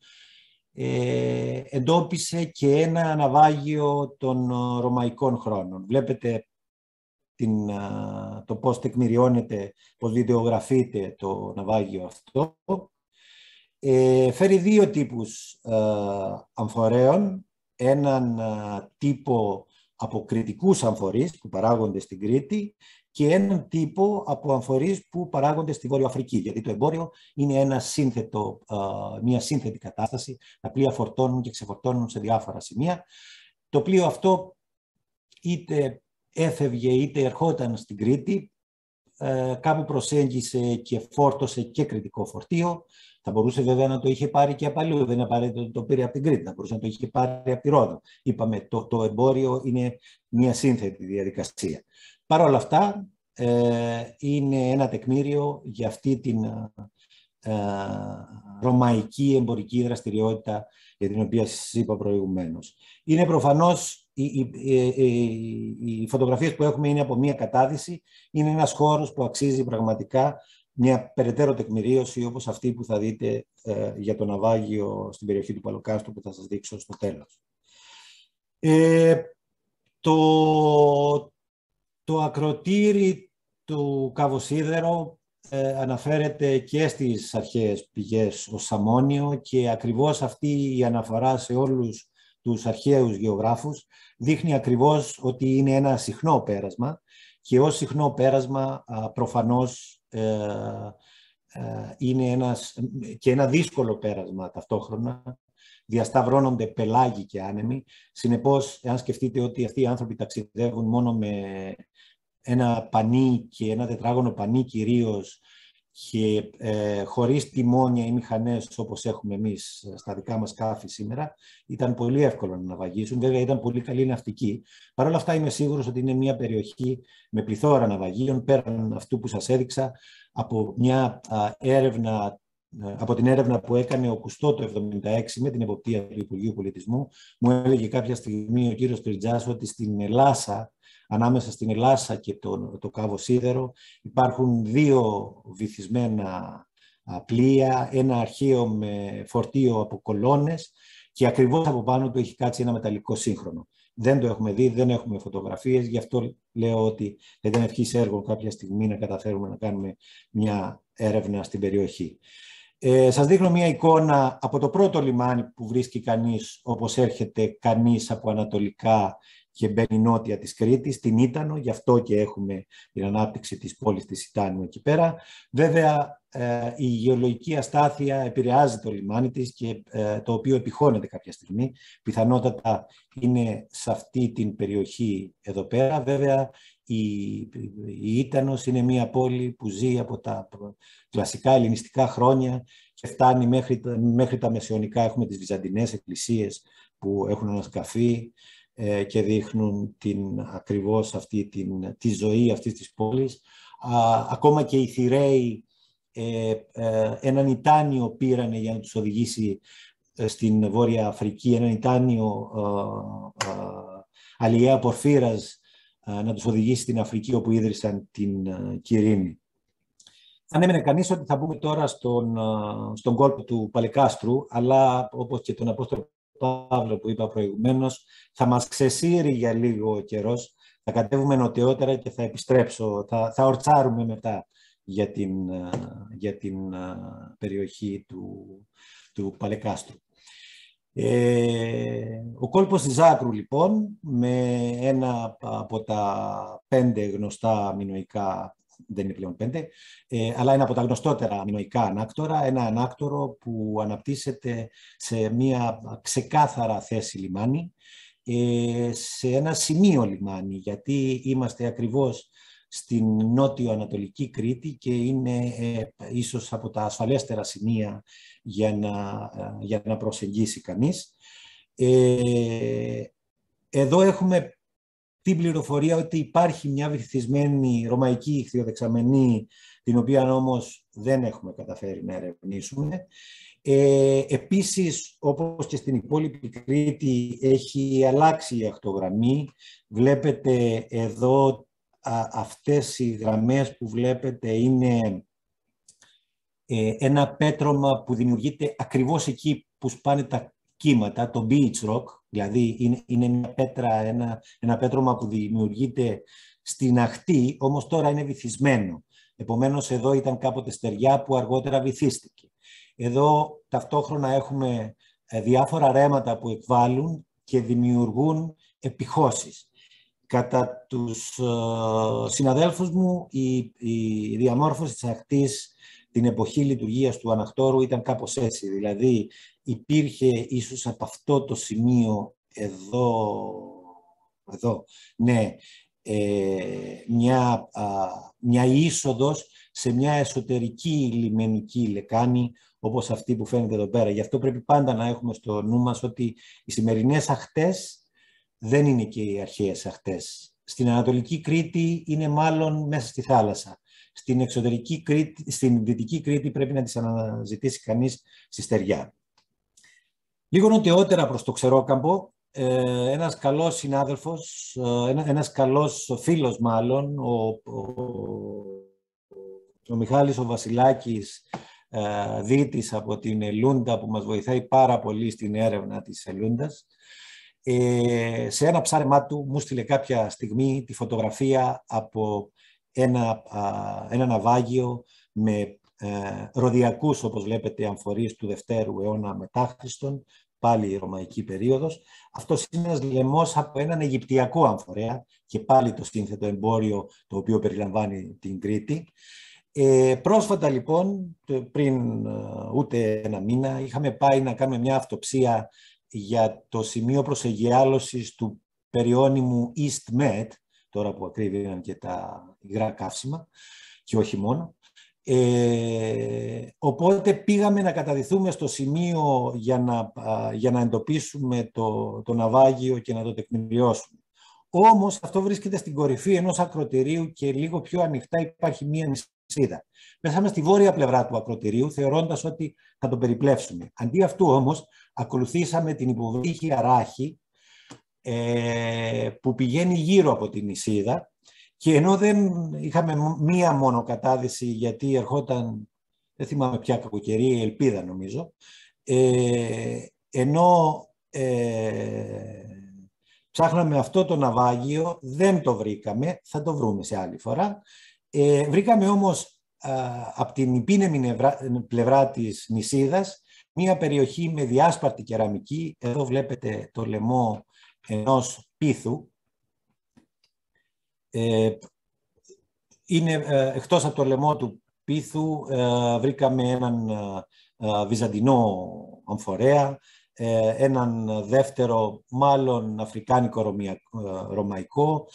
εντόπισε και ένα ναυάγιο των ρωμαϊκών χρόνων. Βλέπετε το πώς τεκμηριώνεται, πώς βιντεογραφείται το ναυάγιο αυτό. Φέρει δύο τύπους αμφορέων. Έναν τύπο από κρητικούς αμφορείς που παράγονται στην Κρήτη και έναν τύπο από αμφορείς που παράγονται στη Βόρεια Αφρική. Γιατί το εμπόριο είναι μια σύνθετη κατάσταση. Τα πλοία φορτώνουν και ξεφορτώνουν σε διάφορα σημεία. Το πλοίο αυτό είτε έφευγε είτε ερχόταν στην Κρήτη, κάπου προσέγγισε και φόρτωσε και κριτικό φορτίο. Θα μπορούσε βέβαια να το είχε πάρει και από αλλού, δεν είναι απαραίτητο ότι το πήρε από την Κρήτη, θα μπορούσε να το είχε πάρει από τη Ρόδο. Είπαμε, το εμπόριο είναι μια σύνθετη διαδικασία. Παρ' όλα αυτά, είναι ένα τεκμήριο για αυτή την ρωμαϊκή εμπορική δραστηριότητα για την οποία σας είπα προηγουμένως. Είναι προφανώς, οι φωτογραφίες που έχουμε είναι από μια κατάδυση, είναι ένας χώρος που αξίζει πραγματικά μια περαιτέρω τεκμηρίωση, όπως αυτή που θα δείτε για το ναυάγιο στην περιοχή του Παλοκάστρου που θα σας δείξω στο τέλος. Το ακροτήρι του Καβοσίδερο αναφέρεται και στις αρχαίες πηγές ως αμμόνιο και ακριβώς αυτή η αναφορά σε όλους τους αρχαίους γεωγράφους δείχνει ακριβώς ότι είναι ένα συχνό πέρασμα και ως συχνό πέρασμα προφανώς είναι και ένα δύσκολο πέρασμα ταυτόχρονα. Διασταυρώνονται πελάγοι και άνεμοι. Συνεπώς, εάν σκεφτείτε ότι αυτοί οι άνθρωποι ταξιδεύουν μόνο με ένα πανί και ένα τετράγωνο πανί κυρίως και χωρίς τιμόνια ή μηχανές όπως έχουμε εμείς στα δικά μας σκάφη σήμερα, ήταν πολύ εύκολο να ναυαγήσουν. Βέβαια ήταν πολύ καλή ναυτική. Παρ' όλα αυτά είμαι σίγουρος ότι είναι μια περιοχή με πληθώρα ναυαγίων, πέραν αυτού που σας έδειξα, από μια έρευνα, από την έρευνα που έκανε ο Κουστό το 1976 με την εποπτεία του Υπουργείου Πολιτισμού. Μου έλεγε κάποια στιγμή ο κύριος Τριτζάς ότι στην Ελλάδα, ανάμεσα στην Ελλάδα και το Καβοσίδερο, υπάρχουν 2 βυθισμένα πλοία, ένα αρχαίο με φορτίο από κολόνες και ακριβώς από πάνω του έχει κάτσει ένα μεταλλικό σύγχρονο. Δεν το έχουμε δει, δεν έχουμε φωτογραφίες, γι' αυτό λέω ότι θα ήταν ευχής έργο κάποια στιγμή να καταφέρουμε να κάνουμε μια έρευνα στην περιοχή. Σας δείχνω μια εικόνα από το πρώτο λιμάνι που βρίσκει κανείς, όπως έρχεται κανείς από ανατολικά και μπαίνει νότια της Κρήτης, την Ήτανο, γι' αυτό και έχουμε την ανάπτυξη της πόλης της Ιτάνου εκεί πέρα. Βέβαια, η γεωλογική αστάθεια επηρεάζει το λιμάνι της και το οποίο επιχώνεται κάποια στιγμή. Πιθανότατα είναι σε αυτή την περιοχή εδώ πέρα. Βέβαια, η Ήτανος είναι μια πόλη που ζει από τα κλασικά ελληνιστικά χρόνια και φτάνει μέχρι τα μεσαιωνικά. Έχουμε τις βυζαντινές εκκλησίες που έχουν ανασκαφεί και δείχνουν ακριβώς τη ζωή αυτής της πόλης. Ακόμα και οι Θηραίοι έναν Ιτάνιο πήρανε για να τους οδηγήσει στην Βόρεια Αφρική, έναν Ιτάνιο αλλιέα Πορφύρας να τους οδηγήσει στην Αφρική όπου ίδρυσαν την Κυρίνη. Αν έμενε κανείς ότι θα μπούμε τώρα στον κόλπο του Παλεκάστρου, αλλά όπως και τον Απόστολο Παύλο που είπα προηγουμένως, θα μας ξεσύρει για λίγο καιρός, θα κατέβουμε νοτιότερα και θα επιστρέψω, θα ορτσάρουμε μετά για την περιοχή του Παλεκάστρου. Ο κόλπος της Ζάκρου λοιπόν, με ένα από τα 5 γνωστά μινωικά, δεν είναι πλέον 5, αλλά είναι από τα γνωστότερα μινωικά ανάκτορα, ένα ανάκτορο που αναπτύσσεται σε μια ξεκάθαρα θέση λιμάνι, σε ένα σημείο λιμάνι, γιατί είμαστε ακριβώς στην νότιο-ανατολική Κρήτη και είναι ίσως από τα ασφαλέστερα σημεία για να προσεγγίσει κανείς. Εδώ έχουμε την πληροφορία ότι υπάρχει μια βυθισμένη ρωμαϊκή ιχθυοδεξαμενή, την οποία όμως δεν έχουμε καταφέρει να ερευνήσουμε. Επίσης, όπως και στην υπόλοιπη Κρήτη, έχει αλλάξει η ακτογραμμή. Βλέπετε εδώ αυτές οι γραμμές που βλέπετε είναι ένα πέτρωμα που δημιουργείται ακριβώς εκεί που σπάνε τα κύματα, το beach rock, δηλαδή είναι μια πέτρα, ένα πέτρωμα που δημιουργείται στην αχτή, όμως τώρα είναι βυθισμένο. Επομένως, εδώ ήταν κάποτε στεριά που αργότερα βυθίστηκε. Εδώ ταυτόχρονα έχουμε διάφορα ρέματα που εκβάλλουν και δημιουργούν επιχώσεις. Κατά τους συναδέλφους μου, η διαμόρφωση της αχτής την εποχή λειτουργίας του αναχτόρου ήταν κάπως έτσι. Δηλαδή, υπήρχε ίσως από αυτό το σημείο εδώ, ναι, μια είσοδος σε μια εσωτερική λιμενική λεκάνη, όπως αυτή που φαίνεται εδώ πέρα. Γι' αυτό πρέπει πάντα να έχουμε στο νου μας ότι οι σημερινές αχτές δεν είναι και οι αρχαίες αχτές. Στην Ανατολική Κρήτη είναι μάλλον μέσα στη θάλασσα. Στην Δυτική Κρήτη πρέπει να τις αναζητήσει κανείς στη στεριά. Λίγο νοτιότερα προς το Ξερόκαμπο, ένας καλός συνάδελφος, ένας καλός φίλος μάλλον, ο Μιχάλης ο Βασιλάκης, δίτης από την Ελούντα, που μας βοηθάει πάρα πολύ στην έρευνα της Ελούντας, σε ένα ψάρεμά του μου στείλε κάποια στιγμή τη φωτογραφία από ένα ναυάγιο με ροδιακούς, όπως βλέπετε, αμφορείς του 2ου αιώνα μετά Χριστόν, πάλι η ρωμαϊκή περίοδος. Αυτός είναι ένας λαιμός από έναν Αιγυπτιακό αμφορέα και πάλι το σύνθετο εμπόριο, το οποίο περιλαμβάνει την Κρήτη. Πρόσφατα λοιπόν, πριν ούτε ένα μήνα, είχαμε πάει να κάνουμε μια αυτοψία για το σημείο προσεγειάλωσης του περιώνυμου East Med, τώρα που ακρίβηκαν και τα υγρά καύσιμα και όχι μόνο. Οπότε πήγαμε να καταδυθούμε στο σημείο για να εντοπίσουμε το ναυάγιο και να το τεκμηριώσουμε. Όμως αυτό βρίσκεται στην κορυφή ενός ακρωτηρίου και λίγο πιο ανοιχτά υπάρχει μία νησίδα. Πέσαμε στη βόρεια πλευρά του ακρωτηρίου θεωρώντας ότι θα το περιπλέψουμε. Αντί αυτού όμως ακολουθήσαμε την υποβρύχια ράχη που πηγαίνει γύρω από την νησίδα. Και ενώ δεν είχαμε μία μόνο κατάδυση, γιατί ερχόταν, δεν θυμάμαι ποια κακοκαιρία, η Ελπίδα νομίζω, ενώ ψάχναμε αυτό το ναυάγιο, δεν το βρήκαμε, θα το βρούμε σε άλλη φορά. Βρήκαμε όμως από την υπήνεμη πλευρά της νησίδας μία περιοχή με διάσπαρτη κεραμική. Εδώ βλέπετε το λαιμό ενός πίθου. Εκτός από το λαιμό του πίθου βρήκαμε έναν βυζαντινό αμφορέα, έναν δεύτερο μάλλον αφρικάνικο ρωμαϊκό,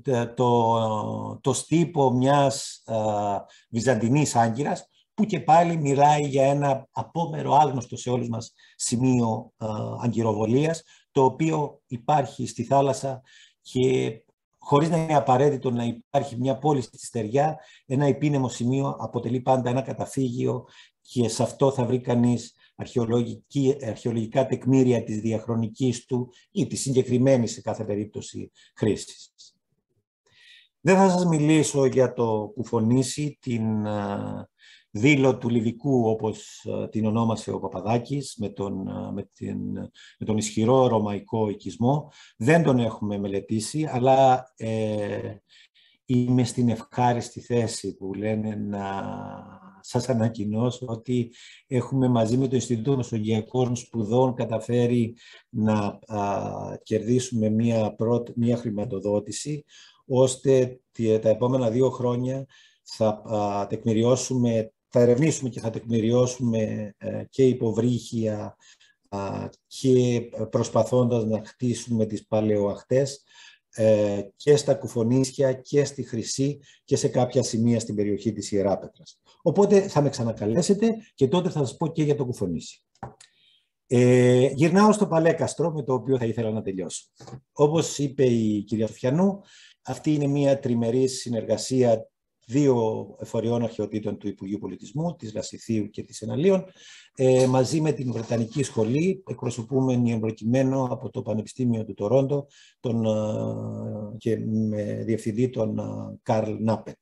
το στύπο μιας βυζαντινής άγκυρας, που και πάλι μιλάει για ένα απόμερο άγνωστο σε όλους μας σημείο αγκυροβολίας, το οποίο υπάρχει στη θάλασσα και χωρίς να είναι απαραίτητο να υπάρχει μια πόλη στη στεριά, ένα επίνεμο σημείο αποτελεί πάντα ένα καταφύγιο και σε αυτό θα βρει κανείς αρχαιολογικά τεκμήρια της διαχρονικής του ή της συγκεκριμένης σε κάθε περίπτωση χρήσης. Δεν θα σας μιλήσω για το Κουφονήσι, την δήλο του Λιβικού, όπως την ονόμασε ο Παπαδάκης, με τον ισχυρό ρωμαϊκό οικισμό. Δεν τον έχουμε μελετήσει, αλλά είμαι στην ευχάριστη θέση που λένε να σας ανακοινώσω ότι έχουμε μαζί με το Ινστιτούτο Μεσογειακών Σπουδών καταφέρει να κερδίσουμε μια χρηματοδότηση, ώστε τα επόμενα 2 χρόνια θα ερευνήσουμε και θα τεκμηριώσουμε και υποβρύχια και προσπαθώντας να χτίσουμε τις παλαιοαχτές και στα Κουφονήσια και στη Χρυσή και σε κάποια σημεία στην περιοχή της Ιεράπετρας. Οπότε θα με ξανακαλέσετε και τότε θα σας πω και για το Κουφονήσι. Γυρνάω στο Παλέκαστρο, με το οποίο θα ήθελα να τελειώσω. Όπως είπε η κυρία Σοφιανού, αυτή είναι μια τριμερής συνεργασία 2 εφοριών αρχαιοτήτων του Υπουργείου Πολιτισμού, της Λασιθίου και της Εναλίων, μαζί με την Βρετανική Σχολή, εκπροσωπούμενη εμπροκειμένο από το Πανεπιστήμιο του Τορόντο και με διευθυντή τον Καρλ Νάπετ.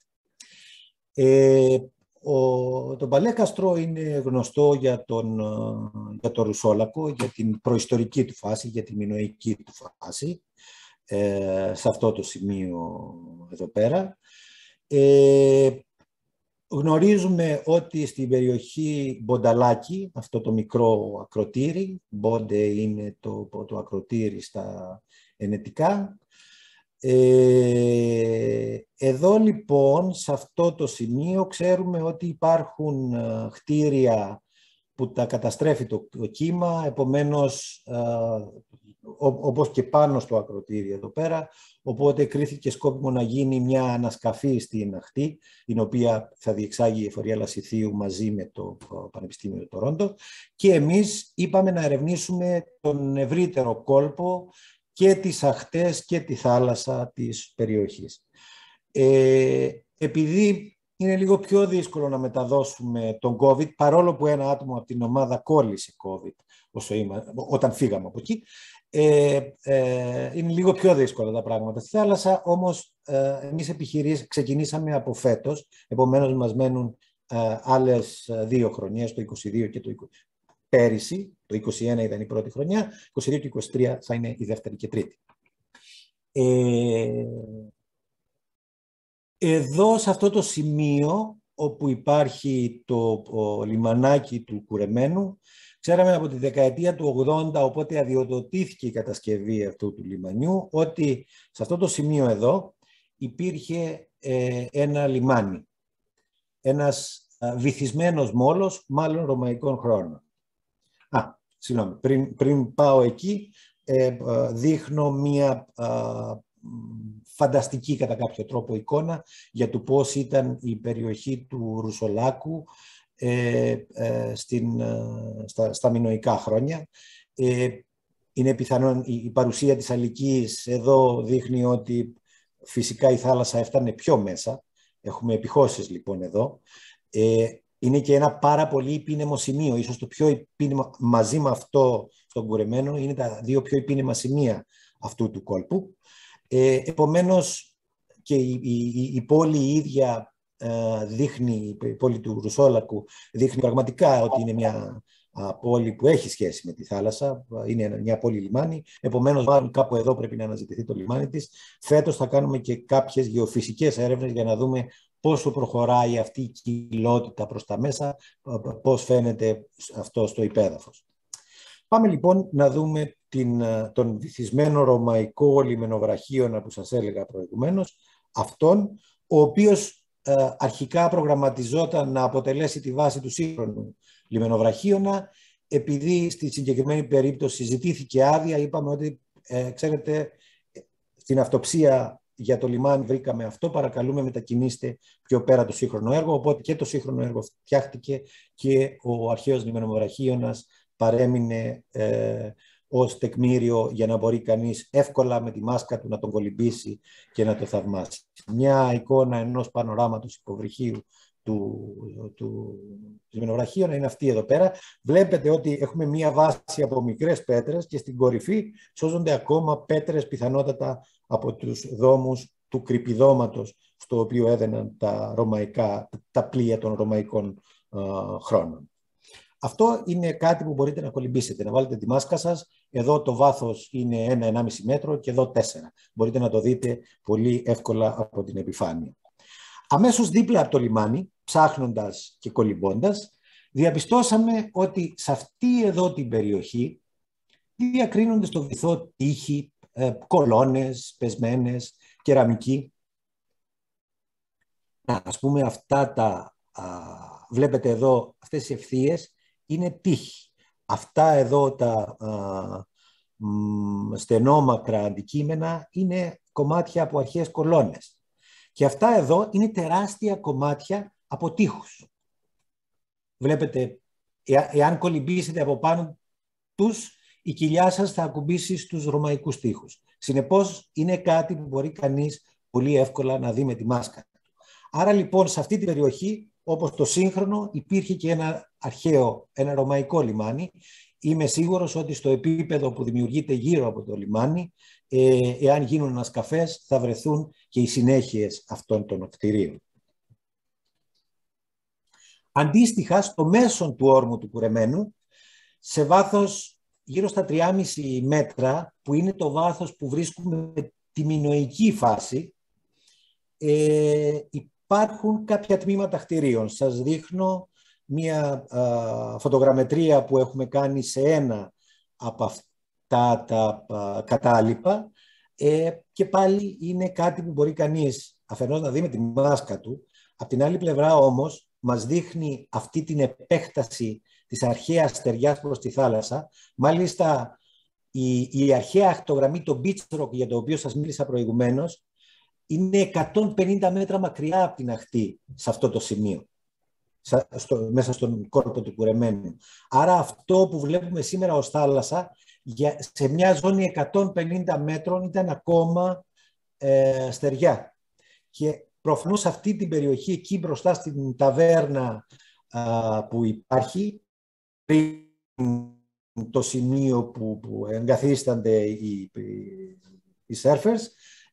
Το Παλέκαστρο είναι γνωστό για το Ρουσόλακο, για την προϊστορική του φάση, για τη μινωική του φάση, σε αυτό το σημείο εδώ πέρα. Γνωρίζουμε ότι στην περιοχή Μπονταλάκη, αυτό το μικρό ακροτήρι, Μπόντε είναι το ακροτήρι στα ενετικά. Εδώ λοιπόν, σε αυτό το σημείο, ξέρουμε ότι υπάρχουν κτίρια που τα καταστρέφει το κύμα, επομένως, όπως και πάνω στο ακροτήρι εδώ πέρα, οπότε κρίθηκε σκόπιμο να γίνει μια ανασκαφή στην ακτή, την οποία θα διεξάγει η Εφορία Λασιθίου μαζί με το Πανεπιστήμιο του Τορόντο, και εμείς είπαμε να ερευνήσουμε τον ευρύτερο κόλπο και τις ακτές και τη θάλασσα της περιοχής. Επειδή είναι λίγο πιο δύσκολο να μεταδώσουμε τον COVID, παρόλο που ένα άτομο από την ομάδα κόλλησε COVID όταν φύγαμε από εκεί, είναι λίγο πιο δύσκολα τα πράγματα στη θάλασσα, όμως εμείς ξεκινήσαμε από φέτος, επομένως μας μένουν άλλες 2 χρονιές, το 22 και το 20. Πέρυσι, το 21 ήταν η πρώτη χρονιά, 22 και 23 θα είναι η δεύτερη και τρίτη. Εδώ, σε αυτό το σημείο, όπου υπάρχει το λιμανάκι του Κουρεμένου, ξέραμε από τη δεκαετία του 80, οπότε αδειοδοτήθηκε η κατασκευή αυτού του λιμανιού, ότι σε αυτό το σημείο εδώ υπήρχε ένα λιμάνι, ένας βυθισμένος μόλος, μάλλον ρωμαϊκών χρόνων. Συγγνώμη, πριν πάω εκεί, δείχνω μία φανταστική κατά κάποιο τρόπο εικόνα για το πώς ήταν η περιοχή του Ρουσολάκου στα μινωικά χρόνια. Είναι πιθανόν η παρουσία της αλικής εδώ δείχνει ότι φυσικά η θάλασσα έφτανε πιο μέσα. Έχουμε επιχώσεις λοιπόν εδώ. Είναι και ένα πάρα πολύ επίνεμο σημείο. Ίσως το πιο επίνεμο, μαζί με αυτό στον Κουρεμένο, είναι τα 2 πιο επίνεμα σημεία αυτού του κόλπου. Επομένως, και η πόλη η ίδια δείχνει, η πόλη του Ρουσόλακου δείχνει πραγματικά ότι είναι μια πόλη που έχει σχέση με τη θάλασσα, είναι μια πόλη λιμάνι, επομένως κάπου εδώ πρέπει να αναζητηθεί το λιμάνι της. Φέτος θα κάνουμε και κάποιες γεωφυσικές έρευνες για να δούμε πόσο προχωράει αυτή η κοιλότητα προς τα μέσα, πώς φαίνεται αυτό στο υπέδαφος. Πάμε λοιπόν να δούμε τον βυθισμένο ρωμαϊκό λιμενοβραχίωνα που σας έλεγα προηγουμένως, αυτόν, ο οποίος αρχικά προγραμματιζόταν να αποτελέσει τη βάση του σύγχρονου λιμενοβραχίωνα. Επειδή στη συγκεκριμένη περίπτωση ζητήθηκε άδεια, είπαμε ότι, ξέρετε, στην αυτοψία για το λιμάνι βρήκαμε αυτό, παρακαλούμε μετακινήστε πιο πέρα το σύγχρονο έργο, οπότε και το σύγχρονο έργο φτιάχτηκε και ο αρχαίος λιμενοβραχίωνας παρέμεινε ως τεκμήριο για να μπορεί κανείς εύκολα με τη μάσκα του να τον κολυμπήσει και να το θαυμάσει. Μια εικόνα ενός πανοράματος υποβρυχίου του λιμενοβραχίωνα είναι αυτή εδώ πέρα. Βλέπετε ότι έχουμε μια βάση από μικρές πέτρες και στην κορυφή σώζονται ακόμα πέτρες, πιθανότατα από τους δόμους του κρυπιδώματος στο οποίο έδαιναν τα πλοία των ρωμαϊκών χρόνων. Αυτό είναι κάτι που μπορείτε να κολυμπήσετε, να βάλετε τη μάσκα σας. Εδώ το βάθος είναι 1-1,5 μέτρο και εδώ 4. Μπορείτε να το δείτε πολύ εύκολα από την επιφάνεια. Αμέσως δίπλα από το λιμάνι, ψάχνοντας και κολυμπώντας, διαπιστώσαμε ότι σε αυτή εδώ την περιοχή διακρίνονται στο βυθό τείχη, κολόνες, πεσμένες, κεραμική. Ας πούμε αυτά βλέπετε εδώ, αυτές οι ευθείες είναι τείχη. Αυτά εδώ τα στενόμακρα αντικείμενα είναι κομμάτια από αρχαίες κολόνες. Και αυτά εδώ είναι τεράστια κομμάτια από τείχους. Βλέπετε, εάν κολυμπήσετε από πάνω τους, η κοιλιά σας θα ακουμπήσει στους ρωμαϊκούς τείχους. Συνεπώς, είναι κάτι που μπορεί κανείς πολύ εύκολα να δει με τη μάσκα. Άρα λοιπόν, σε αυτή την περιοχή, όπως το σύγχρονο, υπήρχε και ένα αρχαίο, ένα ρωμαϊκό λιμάνι. Είμαι σίγουρος ότι στο επίπεδο που δημιουργείται γύρω από το λιμάνι, εάν γίνουν ανασκαφές, θα βρεθούν και οι συνέχειες αυτών των κτηρίων. Αντίστοιχα, στο μέσον του όρμου του Κουρεμένου, σε βάθος γύρω στα 3,5 μέτρα, που είναι το βάθος που βρίσκουμε τη μινωική φάση, υπάρχουν κάποια τμήματα κτηρίων. Σας δείχνω μία φωτογραμμετρία που έχουμε κάνει σε ένα από αυτά τα κατάλοιπα και πάλι είναι κάτι που μπορεί κανείς αφενός να δει με τη μάσκα του. Απ' την άλλη πλευρά όμως μας δείχνει αυτή την επέκταση της αρχαίας στεριάς προς τη θάλασσα. Μάλιστα, η αρχαία ακτογραμμή, το beach rock, για το οποίο σας μίλησα προηγουμένως, είναι 150 μέτρα μακριά από την ακτή σε αυτό το σημείο, μέσα στον κόρπο του κουρεμένου. Άρα αυτό που βλέπουμε σήμερα ως θάλασσα, σε μια ζώνη 150 μέτρων ήταν ακόμα στεριά. Και προφανώς αυτή την περιοχή, εκεί μπροστά στην ταβέρνα που υπάρχει, πριν το σημείο που εγκαθίστανται οι surfers,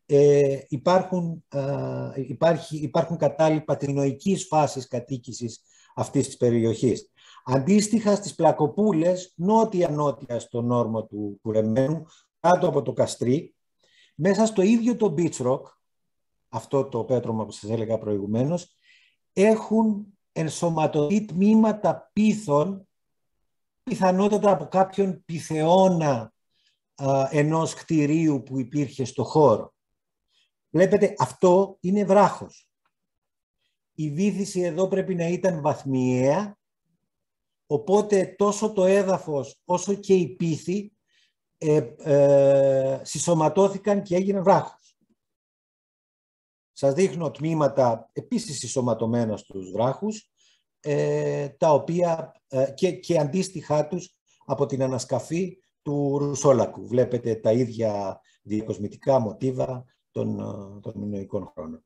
υπάρχουν κατάλοιπα τρινοϊκής φάσης κατοίκησης αυτής της περιοχής. Αντίστοιχα στις Πλακοπούλες, νότια-νότια στον όρμο του κουρεμένου, κάτω από το Καστρί, μέσα στο ίδιο το beach rock, αυτό το πέτρωμα που σας έλεγα προηγουμένως, έχουν ενσωματωθεί τμήματα πίθων, πιθανότατα από κάποιον πυθεώνα ενός κτηρίου που υπήρχε στο χώρο. Βλέπετε, αυτό είναι βράχος. Η βύθιση εδώ πρέπει να ήταν βαθμιαία, οπότε τόσο το έδαφος όσο και οι πίθοι συσσωματώθηκαν και έγιναν βράχος. Σας δείχνω τμήματα επίσης συσσωματωμένα στους βράχους, τα οποία και αντίστοιχά τους από την ανασκαφή του Ρουσόλακου. Βλέπετε τα ίδια διακοσμητικά μοτίβα των μινωικών χρόνων.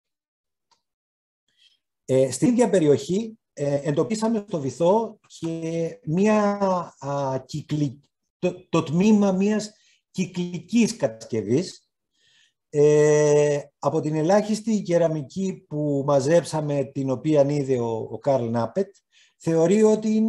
Στην ίδια περιοχή εντοπίσαμε στο βυθό και το τμήμα μιας κυκλικής κατασκευής. Από την ελάχιστη κεραμική που μαζέψαμε, την οποία είδε ο Καρλ Νάπετ, θεωρεί ότι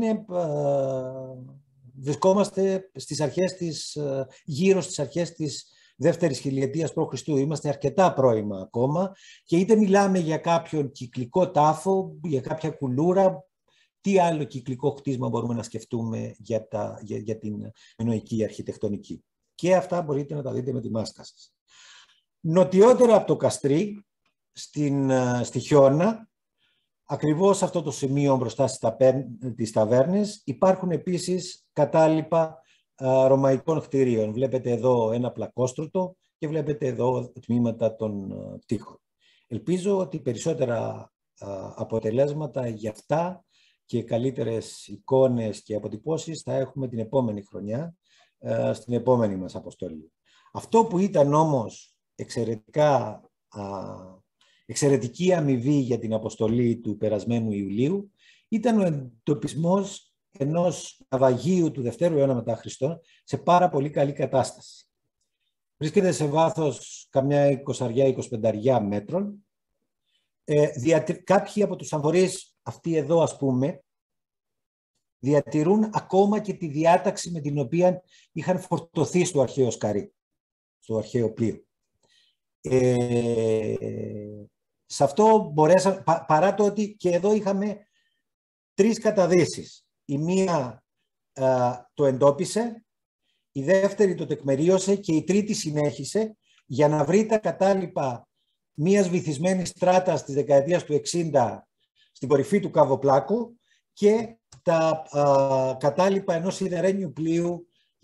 βρισκόμαστε γύρω στις αρχές της δεύτερης χιλιετίας π.Χ. Είμαστε αρκετά πρώιμα ακόμα και είτε μιλάμε για κάποιον κυκλικό τάφο, για κάποια κουλούρα, τι άλλο κυκλικό χτίσμα μπορούμε να σκεφτούμε για την μινωική αρχιτεκτονική. Και αυτά μπορείτε να τα δείτε με τη μάσκα σας. Νοτιότερα από το Καστρί, στη Χιώνα, ακριβώς αυτό το σημείο μπροστά στις ταβέρνες, υπάρχουν επίσης κατάλοιπα ρωμαϊκών κτηρίων. Βλέπετε εδώ ένα πλακόστρωτο και βλέπετε εδώ τμήματα των τοίχων. Ελπίζω ότι περισσότερα αποτελέσματα για αυτά και καλύτερες εικόνες και αποτυπώσεις θα έχουμε την επόμενη χρονιά, στην επόμενη μας αποστολή. Αυτό που ήταν όμως εξαιρετική αμοιβή για την αποστολή του περασμένου Ιουλίου ήταν ο εντοπισμός ενός ναυαγίου του 2ου αιώνα μετά Χριστόν σε πάρα πολύ καλή κατάσταση. Βρίσκεται σε βάθος καμιά 20-25 μέτρων. Κάποιοι από τους αμφορείς αυτοί εδώ, ας πούμε, διατηρούν ακόμα και τη διάταξη με την οποία είχαν φορτωθεί στο αρχαίο σκαρί, στο αρχαίο πλοίο. Σε αυτό μπορέσαμε, παρά το ότι και εδώ είχαμε 3 καταδύσεις. Η μία το εντόπισε, η δεύτερη το τεκμερίωσε και η τρίτη συνέχισε για να βρει τα κατάλοιπα μιας βυθισμένης στράτας της δεκαετίας του 60 στην κορυφή του Καβοπλάκου και τα κατάλοιπα ενός σιδερένιου πλοίου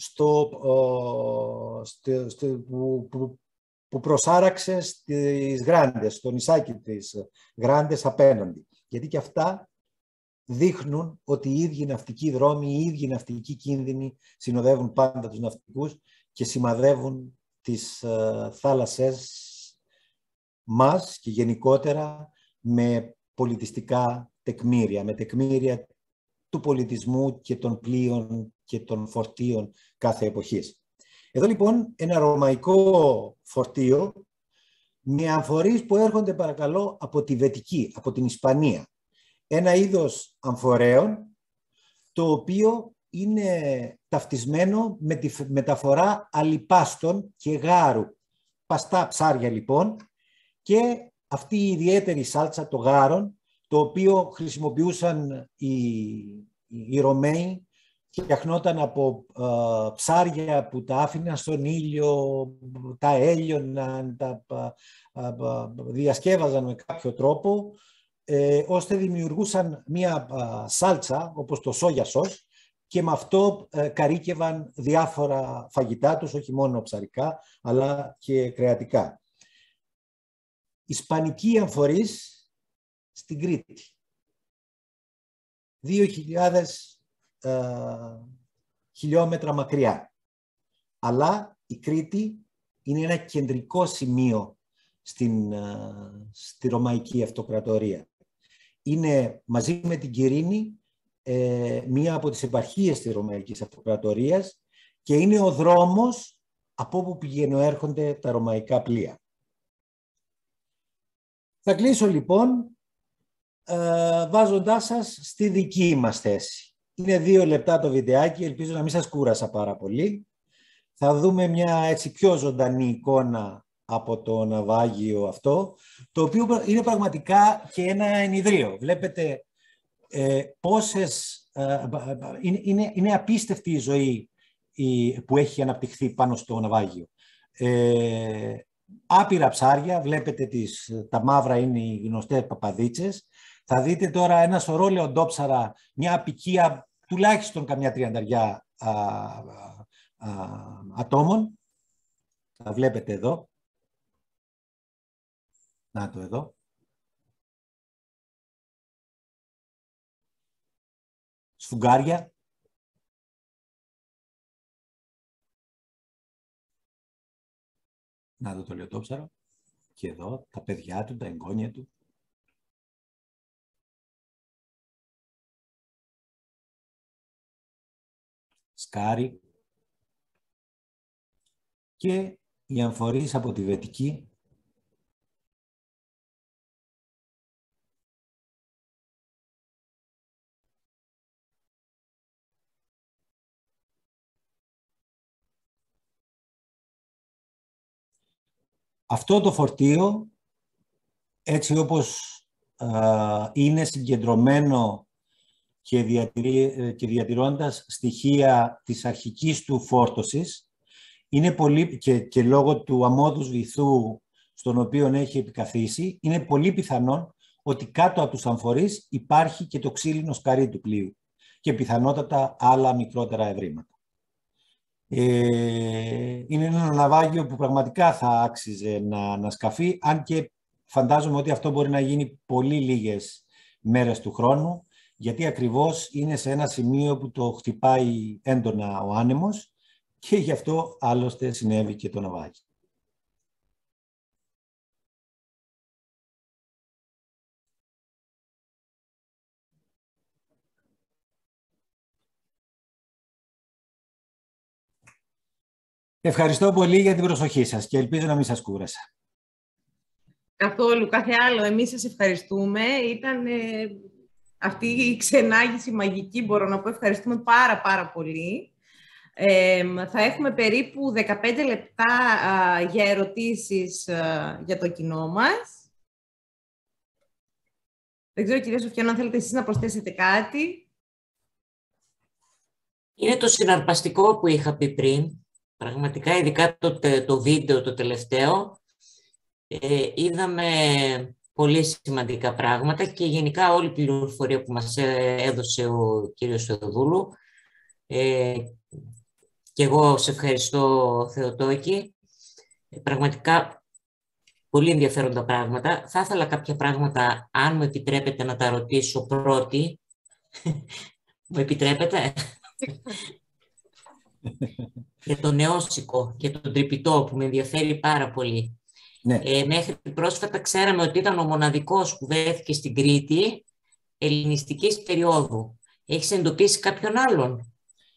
που προσάραξε στις Γράντες, στο νησάκι της Γράντες απέναντι. Γιατί και αυτά δείχνουν ότι οι ίδιοι ναυτικοί δρόμοι, οι ίδιοι ναυτικοί κίνδυνοι συνοδεύουν πάντα τους ναυτικούς και σημαδεύουν τις θάλασσες μας και γενικότερα με πολιτιστικά τεκμήρια, με τεκμήρια του πολιτισμού και των πλοίων και των φορτίων κάθε εποχής. Εδώ λοιπόν ένα ρωμαϊκό φορτίο με αμφορείς που έρχονται παρακαλώ από τη Βετική, από την Ισπανία. Ένα είδος αμφορέων το οποίο είναι ταυτισμένο με τη μεταφορά αλιπάστων και γάρου. Παστά ψάρια λοιπόν και αυτή η ιδιαίτερη σάλτσα των γάρων, το οποίο χρησιμοποιούσαν οι Ρωμαίοι και φτιαχνόταν από ψάρια που τα άφηναν στον ήλιο, τα έλιωναν, τα διασκεύαζαν με κάποιο τρόπο ώστε δημιουργούσαν μία σάλτσα, όπως το σόγια σος, και με αυτό καρύκευαν διάφορα φαγητά τους, όχι μόνο ψαρικά, αλλά και κρεατικά. Ισπανική αμφορής στην Κρήτη. 2.000 χιλιόμετρα μακριά. Αλλά η Κρήτη είναι ένα κεντρικό σημείο στη Ρωμαϊκή Αυτοκρατορία. Είναι μαζί με την Κυρίνη μία από τις επαρχίες της Ρωμαϊκής Αυτοκρατορίας και είναι ο δρόμος από όπου πηγαίνουν έρχονται τα ρωμαϊκά πλοία. Θα κλείσω λοιπόν βάζοντάς σας στη δική μας θέση. Είναι 2 λεπτά το βιντεάκι, ελπίζω να μην σας κούρασα πάρα πολύ. Θα δούμε μια έτσι πιο ζωντανή εικόνα από το ναυάγιο αυτό, το οποίο είναι πραγματικά και ένα ενιδρίο. Βλέπετε είναι απίστευτη η ζωή που έχει αναπτυχθεί πάνω στο ναυάγιο. Άπειρα ψάρια, βλέπετε τα μαύρα είναι οι γνωστές παπαδίτσες. Θα δείτε τώρα ένα σωρό λεοντόψαρα, μια απικία τουλάχιστον καμιά 30 ατόμων. Τα βλέπετε εδώ. Να το εδώ. Σφουγγάρια. Να δω το λεοντόψαρο. Και εδώ τα παιδιά του, τα εγγόνια του. Σκάρι. Και η αμφορής από τη Βετική. Αυτό το φορτίο, έτσι όπως είναι συγκεντρωμένο και διατηρώντας στοιχεία της αρχικής του φόρτωσης, είναι πολύ, και λόγω του αμμώδους βυθού στον οποίο έχει επικαθίσει, είναι πολύ πιθανόν ότι κάτω από τους αμφορείς υπάρχει και το ξύλινο σκαρί του πλοίου και πιθανότατα άλλα μικρότερα ευρήματα. Είναι ένα ναυάγιο που πραγματικά θα άξιζε να σκαφεί, αν και φαντάζομαι ότι αυτό μπορεί να γίνει πολύ λίγες μέρες του χρόνου, γιατί ακριβώς είναι σε ένα σημείο που το χτυπάει έντονα ο άνεμος και γι' αυτό άλλωστε συνέβη και το ναυάγιο. Ευχαριστώ πολύ για την προσοχή σας και ελπίζω να μην σας κούρασα. Καθόλου, κάθε άλλο. Εμείς σας ευχαριστούμε. Ήταν αυτή η ξενάγηση μαγική, μπορώ να πω. Ευχαριστούμε πάρα πολύ. Θα έχουμε περίπου 15 λεπτά για ερωτήσεις για το κοινό μας. Δεν ξέρω, κυρία Σοφιάννα, αν θέλετε εσείς να προσθέσετε κάτι. Είναι το συναρπαστικό που είχα πει πριν. Πραγματικά, ειδικά το βίντεο το τελευταίο, είδαμε πολύ σημαντικά πράγματα και γενικά όλη η πληροφορία που μας έδωσε ο κύριος Θεοδούλου. Και εγώ σε ευχαριστώ, Θεοτόκη. Πραγματικά πολύ ενδιαφέροντα πράγματα. Θα ήθελα κάποια πράγματα, αν μου επιτρέπετε, να τα ρωτήσω πρώτη. Μου επιτρέπετε? Για τον Νεόσικο και τον Τρυπητό, που με ενδιαφέρει πάρα πολύ. Ναι. Μέχρι πρόσφατα ξέραμε ότι ήταν ο μοναδικός που βρέθηκε στην Κρήτη ελληνιστικής περίοδου. Έχεις εντοπίσει κάποιον άλλον?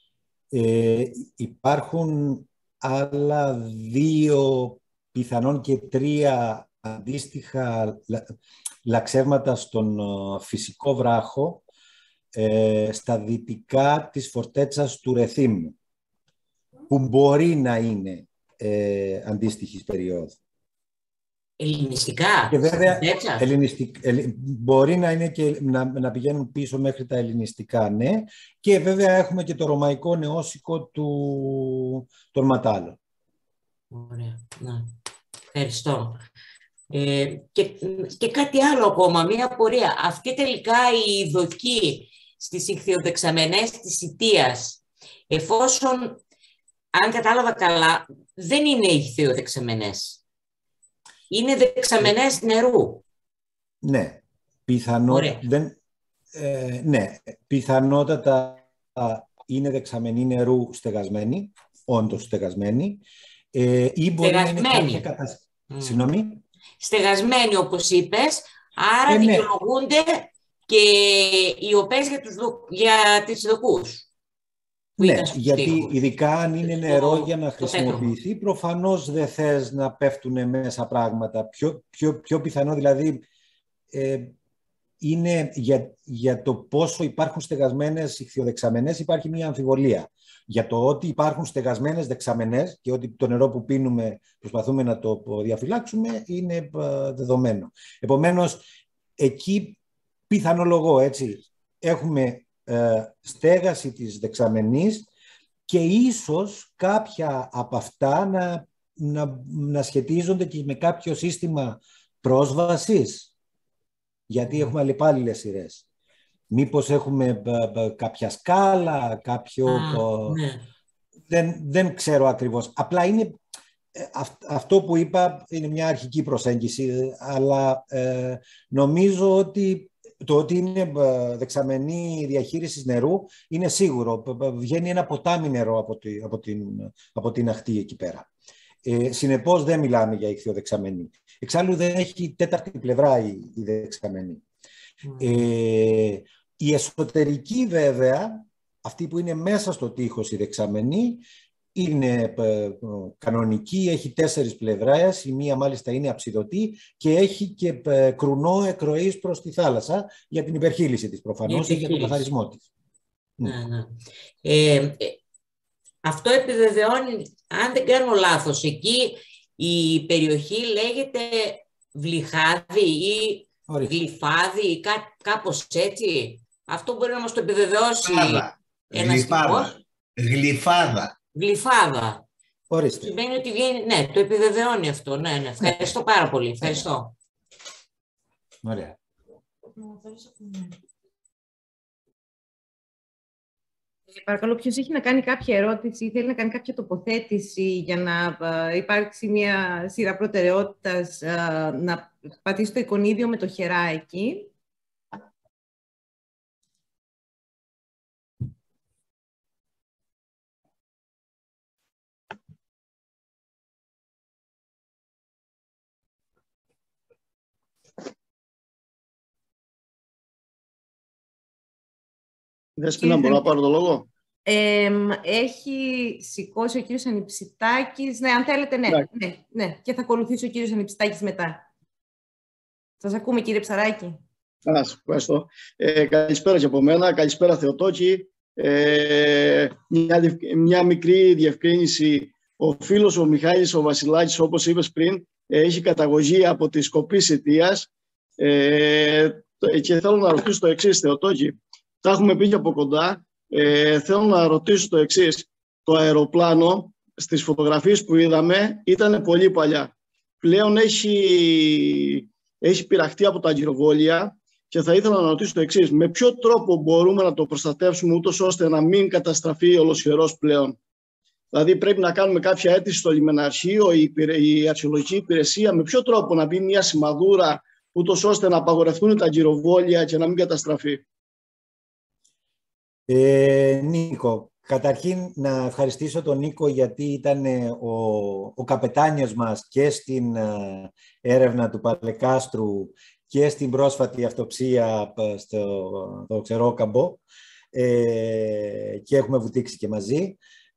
Υπάρχουν άλλα 2, πιθανόν και 3 αντίστοιχα λαξεύματα στον φυσικό βράχο στα δυτικά της φορτέτσας του Ρεθύμνου, που μπορεί να είναι αντίστοιχης περίοδου. Ελληνιστικά, και βέβαια, μπορεί να είναι και να πηγαίνουν πίσω μέχρι τα ελληνιστικά, ναι. Και βέβαια έχουμε και το ρωμαϊκό νεόσικο των Ματάλων. Ωραία, ναι. Ευχαριστώ. Και κάτι άλλο ακόμα, μία απορία. Αυτή τελικά η δοκή στις ιχθυοδεξαμενές της Ιτίας, εφόσον, αν κατάλαβα καλά, δεν είναι ιχθυοδεξαμενές. Είναι δεξαμενές νερού. Ναι, πιθανότατα είναι δεξαμενή νερού στεγασμένη, όντως στεγασμένη, ή μπορεί να είναι κάποια Συγγνώμη. Στεγασμένοι, όπως είπες, άρα δικαιολογούνται και οι ΟΠΕΣ για τις δοκούς. Ναι, γιατί ειδικά αν είναι νερό για να χρησιμοποιηθεί, προφανώς δεν θες να πέφτουν μέσα πράγματα. Πιο πιθανό δηλαδή είναι για το πόσο υπάρχουν στεγασμένες ιχθυοδεξαμενές υπάρχει μια αμφιβολία. Για το ότι υπάρχουν στεγασμένες δεξαμενές και ότι το νερό που πίνουμε προσπαθούμε να το διαφυλάξουμε είναι δεδομένο. Επομένως, εκεί πιθανολογώ, έτσι, έχουμε στέγαση της δεξαμενής και ίσως κάποια από αυτά να σχετίζονται και με κάποιο σύστημα πρόσβασης, γιατί έχουμε αλληπάλληλες σειρές. Μήπως έχουμε κάποια σκάλα, δεν ξέρω ακριβώς. Απλά είναι αυτό που είπα είναι μια αρχική προσέγγιση, αλλά νομίζω ότι το ότι είναι δεξαμενή διαχείρισης νερού είναι σίγουρο. Βγαίνει ένα ποτάμι νερό από την αχτή εκεί πέρα. Συνεπώς δεν μιλάμε για ιχθυοδεξαμενή. Εξάλλου δεν έχει τέταρτη πλευρά η δεξαμενή. Η εσωτερική βέβαια, αυτή που είναι μέσα στο τείχος η δεξαμενή, είναι κανονική, έχει 4 πλευρές, η μία μάλιστα είναι αψιδωτή και έχει και κρουνό εκροής προς τη θάλασσα για την υπερχείληση της προφανώς και για τον καθαρισμό της. Αυτό επιβεβαιώνει, αν δεν κάνω λάθος, εκεί η περιοχή λέγεται Βλυχάδη ή Γλυφάδη ή κάπως έτσι. Αυτό μπορεί να μας το επιβεβαιώσει ένας τύπος. Γλυφάδα. Ορίστε. Σημαίνει ότι βγαίνει, ναι, το επιβεβαιώνει αυτό. Ναι. Ευχαριστώ πάρα πολύ. Ευχαριστώ. Ωραία. Παρακαλώ, ποιος έχει να κάνει κάποια ερώτηση ή θέλει να κάνει κάποια τοποθέτηση για να υπάρξει μια σειρά προτεραιότητας, να πατήσει το εικονίδιο με το χεράκι. Δέσποινα, μπορώ να πάρω το λόγο. Έχει σηκώσει ο κύριος Ανιψητάκης. Ναι, αν θέλετε, ναι. Και θα ακολουθήσει ο κύριος Ανιψητάκης μετά. Σας ακούμε, κύριε Ψαράκη. Ευχαριστώ. Καλησπέρα και από μένα. Καλησπέρα, Θεοτόκη. Μια μικρή διευκρίνηση. Ο φίλος ο Μιχάλης ο Βασιλάκης, όπως είπες πριν, έχει καταγωγή από τη Σκοπή Σιτίας. Και θέλω να ρωτήσω το εξής, Θεοτόκη. Τα έχουμε πει και από κοντά. Θέλω να ρωτήσω το εξής. Το αεροπλάνο στις φωτογραφίες που είδαμε ήταν πολύ παλιά. Πλέον έχει πειραχτεί από τα αγκυροβόλια και θα ήθελα να ρωτήσω το εξής. Με ποιο τρόπο μπορούμε να το προστατεύσουμε ούτως ώστε να μην καταστραφεί ολοσχερός πλέον? Δηλαδή πρέπει να κάνουμε κάποια αίτηση στο λιμεναρχείο, η αρχαιολογική υπηρεσία, με ποιο τρόπο να μπει μια σημαδούρα ούτως ώστε να απαγορευτούν τα αγκυροβόλια και να μην καταστραφεί? Νίκο, καταρχήν να ευχαριστήσω τον Νίκο γιατί ήταν ο καπετάνιος μας και στην έρευνα του Παλεκάστρου και στην πρόσφατη αυτοψία στο Ξερόκαμπο και έχουμε βουτήξει και μαζί.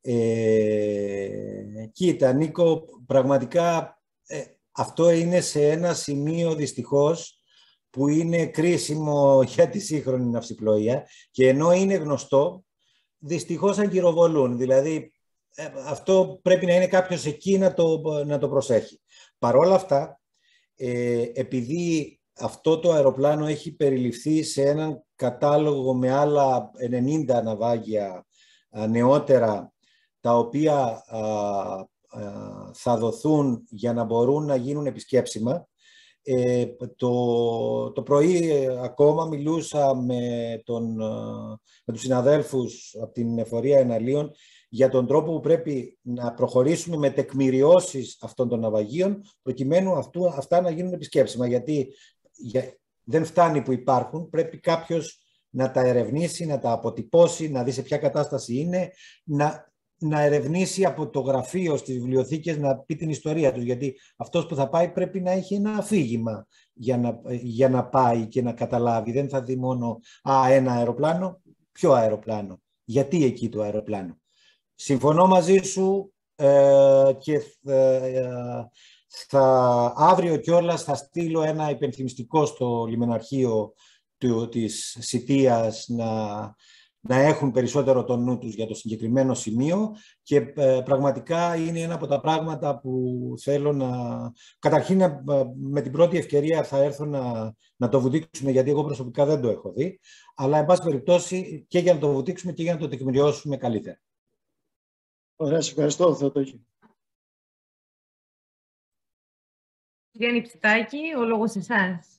Κοίτα, Νίκο, πραγματικά αυτό είναι σε ένα σημείο δυστυχώς που είναι κρίσιμο για τη σύγχρονη ναυσιπλοεία και ενώ είναι γνωστό, δυστυχώς αγκυροβολούν. Δηλαδή, αυτό πρέπει να είναι κάποιος εκεί να το προσέχει. Παρ' όλα αυτά, επειδή αυτό το αεροπλάνο έχει περιληφθεί σε έναν κατάλογο με άλλα 90 ναυάγια νεότερα, τα οποία θα δοθούν για να μπορούν να γίνουν επισκέψιμα, Το πρωί ακόμα μιλούσα με τους συναδέλφους από την Εφορία Εναλίων για τον τρόπο που πρέπει να προχωρήσουμε με τεκμηριώσεις αυτών των ναυαγίων, προκειμένου αυτά να γίνουν επισκέψιμα. Γιατί δεν φτάνει που υπάρχουν, πρέπει κάποιος να τα ερευνήσει, να τα αποτυπώσει, να δει σε ποια κατάσταση είναι, να ερευνήσει από το γραφείο στις βιβλιοθήκες, να πει την ιστορία τους. Γιατί αυτός που θα πάει πρέπει να έχει ένα αφήγημα για να πάει και να καταλάβει. Δεν θα δει μόνο ένα αεροπλάνο. Ποιο αεροπλάνο? Γιατί εκεί το αεροπλάνο? Συμφωνώ μαζί σου και αύριο κιόλας θα στείλω ένα υπενθυμιστικό στο λιμεναρχείο της Σιτίας να έχουν περισσότερο το νου τους για το συγκεκριμένο σημείο και πραγματικά είναι ένα από τα πράγματα που θέλω καταρχήν με την πρώτη ευκαιρία θα έρθω να το βουτήξουμε, γιατί εγώ προσωπικά δεν το έχω δει, αλλά εν πάση περιπτώσει και για να το βουτήξουμε και για να το τεκμηριώσουμε καλύτερα. Ωραία, σε ευχαριστώ, Θεοτόκη. Κυρία Νηψητάκη, ο λόγος εσάς.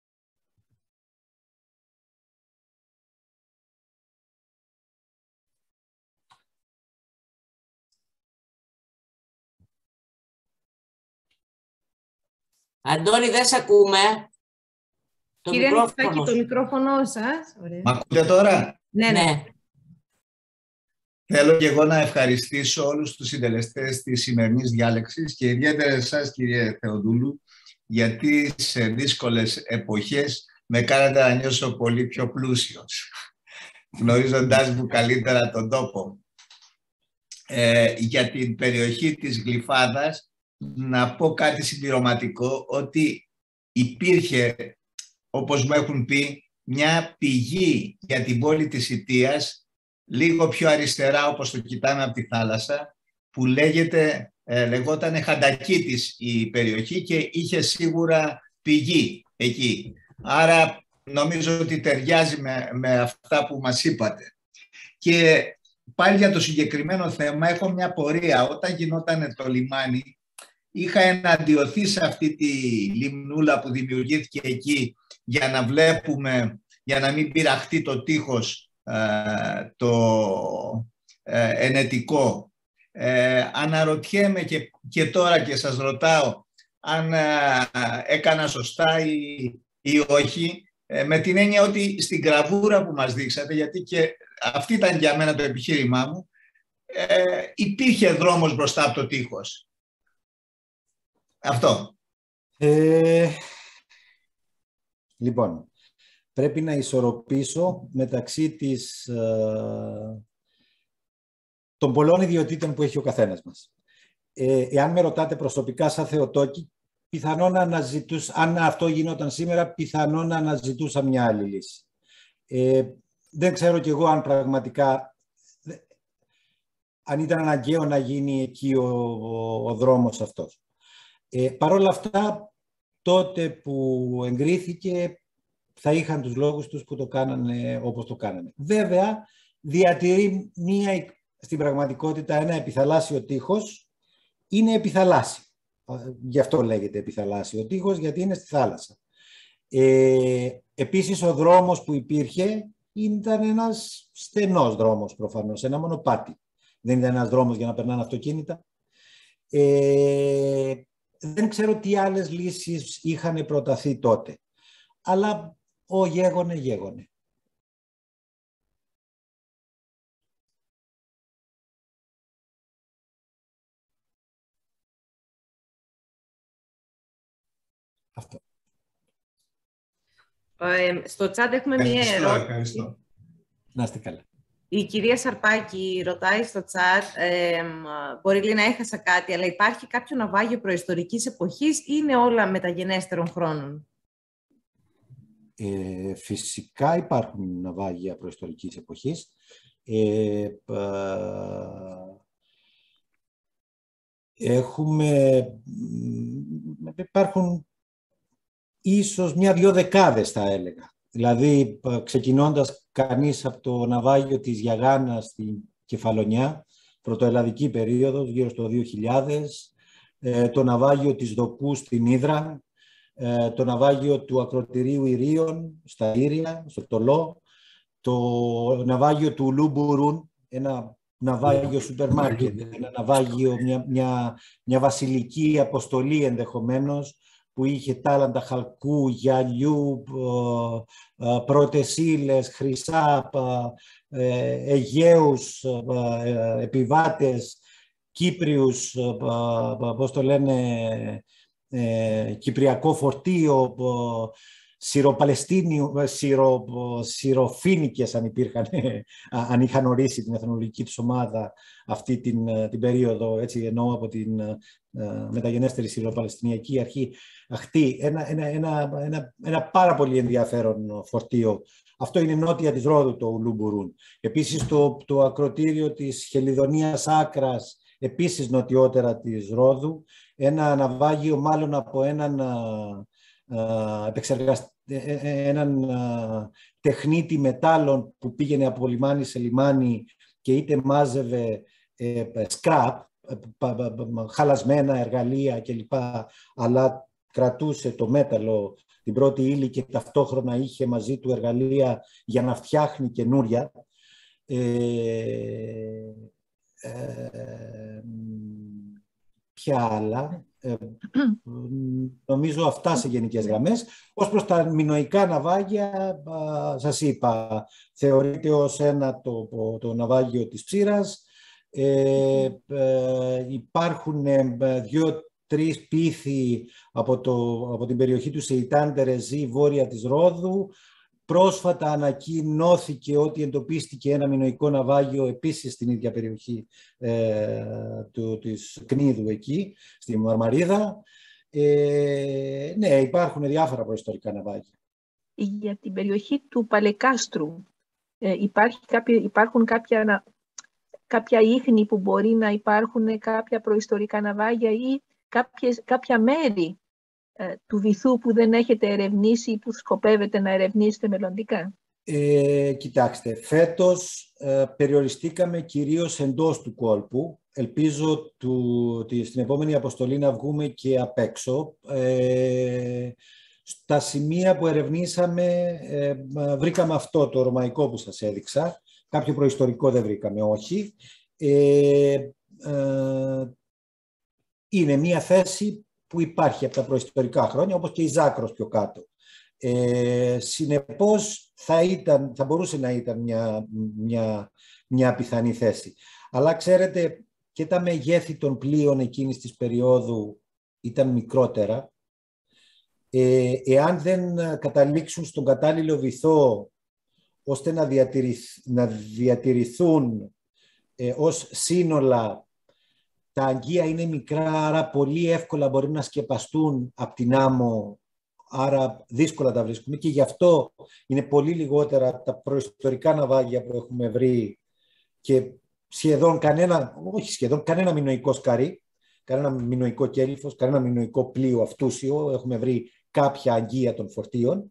Αντώνη, δεν σε ακούμε. Κύριε Νηψητάκη, το μικρόφωνο σας. Μ' ακούτε τώρα? Ναι. Θέλω και εγώ να ευχαριστήσω όλους τους συντελεστές της σημερινής διάλεξης και ιδιαίτερα εσάς, κύριε Θεοδούλου, γιατί σε δύσκολες εποχές με κάνατε να νιώσω πολύ πιο πλούσιος, γνωρίζοντάς μου καλύτερα τον τόπο. Για την περιοχή της Γλυφάδας, να πω κάτι συμπληρωματικό, ότι υπήρχε, όπως μου έχουν πει, μια πηγή για την πόλη της Σιτίας, λίγο πιο αριστερά όπως το κοιτάμε από τη θάλασσα, που λεγόταν Χαντακίτης η περιοχή και είχε σίγουρα πηγή εκεί. Άρα νομίζω ότι ταιριάζει με αυτά που μας είπατε. Και πάλι για το συγκεκριμένο θέμα έχω μια πορεία. Όταν γινόταν το λιμάνι, είχα εναντιωθεί σε αυτή τη λιμνούλα που δημιουργήθηκε εκεί για να βλέπουμε, για να μην πειραχτεί το τείχος το ενετικό. Αναρωτιέμαι και τώρα και σας ρωτάω αν έκανα σωστά ή όχι, με την έννοια ότι στην γραβούρα που μας δείξατε, γιατί και αυτή ήταν για μένα το επιχείρημά μου, υπήρχε δρόμος μπροστά από το τείχος. Αυτό. Λοιπόν, πρέπει να ισορροπήσω μεταξύ των πολλών ιδιοτήτων που έχει ο καθένας μας. Εάν με ρωτάτε προσωπικά σαν Θεοτόκη, πιθανόν να αναζητούσα, αν αυτό γινόταν σήμερα, πιθανόν να αναζητούσα μια άλλη λύση. Δεν ξέρω κι εγώ αν πραγματικά, αν ήταν αναγκαίο να γίνει εκεί ο δρόμος αυτός. Παρ' όλα αυτά, τότε που εγκρίθηκε, θα είχαν τους λόγους τους που το κάνανε όπως το κάνανε. Βέβαια, διατηρεί στην πραγματικότητα ένα επιθαλάσσιο τείχος, είναι επιθαλάσσιο. Γι' αυτό λέγεται επιθαλάσσιο τείχος, γιατί είναι στη θάλασσα. Επίσης, ο δρόμος που υπήρχε ήταν ένας στενός δρόμος προφανώς, ένα μονοπάτι. Δεν ήταν ένας δρόμος για να περνάνε αυτοκίνητα. Δεν ξέρω τι άλλες λύσεις είχαν προταθεί τότε. Αλλά γέγονε. Αυτό. Στο chat έχουμε μία ερώτηση. Ευχαριστώ. Να είστε καλά. Η κυρία Σαρπάκη ρωτάει στο chat, μπορεί να έχασα κάτι, αλλά υπάρχει κάποιο ναυάγιο προϊστορικής εποχής ή είναι όλα μεταγενέστερων χρόνων? Φυσικά υπάρχουν ναυάγια προϊστορικής εποχής. Υπάρχουν ίσως 1-2 δεκάδες, θα έλεγα. Δηλαδή, ξεκινώντας κανείς από το ναυάγιο της Γιαγάνας στην Κεφαλονιά, πρωτοελλαδική περίοδος, γύρω στο 2000, το ναυάγιο της Δοκού στην Ύδρα, το ναυάγιο του Ακροτηρίου Ηρίων στα Ήρια, στο Πτολό, το ναυάγιο του Λούμπουρουν, ένα ναυάγιο σούπερ μάρκετ, ένα ναυάγιο, μια βασιλική αποστολή ενδεχομένως, που είχε τάλαντα χαλκού, γυαλιού, πρώτες ύλες, χρυσά, Αιγαίους, επιβάτες, Κύπριους, πώς το λένε, κυπριακό φορτίο, Συροφίνικες αν υπήρχαν, αν είχαν ορίσει την εθνολογική τους ομάδα αυτή την περίοδο, έτσι εννοώ από την μεταγενέστερη Συροπαλαιστινιακή αρχή αχτή, ένα πάρα πολύ ενδιαφέρον φορτίο. Αυτό είναι νότια της Ρόδου, το Ουλούμπουρουν. Επίσης το ακροτήριο της Χελιδονίας Άκρας, επίσης νοτιότερα της Ρόδου, ένα ναυάγιο μάλλον από έναν τεχνίτη μετάλλων που πήγαινε από λιμάνι σε λιμάνι και είτε μάζευε σκράπ, χαλασμένα εργαλεία κλπ, αλλά κρατούσε το μέταλλο, την πρώτη ύλη, και ταυτόχρονα είχε μαζί του εργαλεία για να φτιάχνει καινούρια. Ποια άλλα? Νομίζω αυτά σε γενικές γραμμές. Ως προς τα μινωικά ναυάγια, σας είπα, θεωρείται ως ένα το ναυάγιο της Ψήρας. Υπάρχουν 2-3 πίθη από την περιοχή του Σεϊτάν Τερεζή, βόρεια της Ρόδου. Πρόσφατα ανακοινώθηκε ότι εντοπίστηκε ένα μινωικό ναυάγιο επίσης στην ίδια περιοχή της Κνίδου εκεί, στη Μαρμαρίδα. Ναι, υπάρχουν διάφορα προϊστορικά ναυάγια. Για την περιοχή του Παλεκάστρου υπάρχουν κάποια ίχνη που μπορεί να υπάρχουν κάποια προϊστορικά ναυάγια ή κάποια μέρη του βυθού που δεν έχετε ερευνήσει ή που σκοπεύετε να ερευνήσετε μελλοντικά? Κοιτάξτε, φέτος περιοριστήκαμε κυρίως εντός του κόλπου. Ελπίζω στην επόμενη αποστολή να βγούμε και απ' έξω. Στα σημεία που ερευνήσαμε βρήκαμε αυτό το ρωμαϊκό που σας έδειξα. Κάποιο προϊστορικό δεν βρήκαμε, όχι. Είναι μια θέση που υπάρχει από τα προϊστορικά χρόνια, όπως και η Ζάκρος πιο κάτω. Συνεπώς θα μπορούσε να ήταν μια πιθανή θέση. Αλλά ξέρετε, και τα μεγέθη των πλοίων εκείνης της περίοδου ήταν μικρότερα. Εάν δεν καταλήξουν στον κατάλληλο βυθό, ώστε να διατηρηθούν ως σύνολα, τα αγγεία είναι μικρά, άρα πολύ εύκολα μπορεί να σκεπαστούν από την άμμο, άρα δύσκολα τα βρίσκουμε, και γι' αυτό είναι πολύ λιγότερα τα προϊστορικά ναυάγια που έχουμε βρει και σχεδόν κανένα μινωικό σκαρί, κανένα μινωικό κέλυφος, κανένα μινωικό πλοίο αυτούσιο. Έχουμε βρει κάποια αγγεία των φορτίων.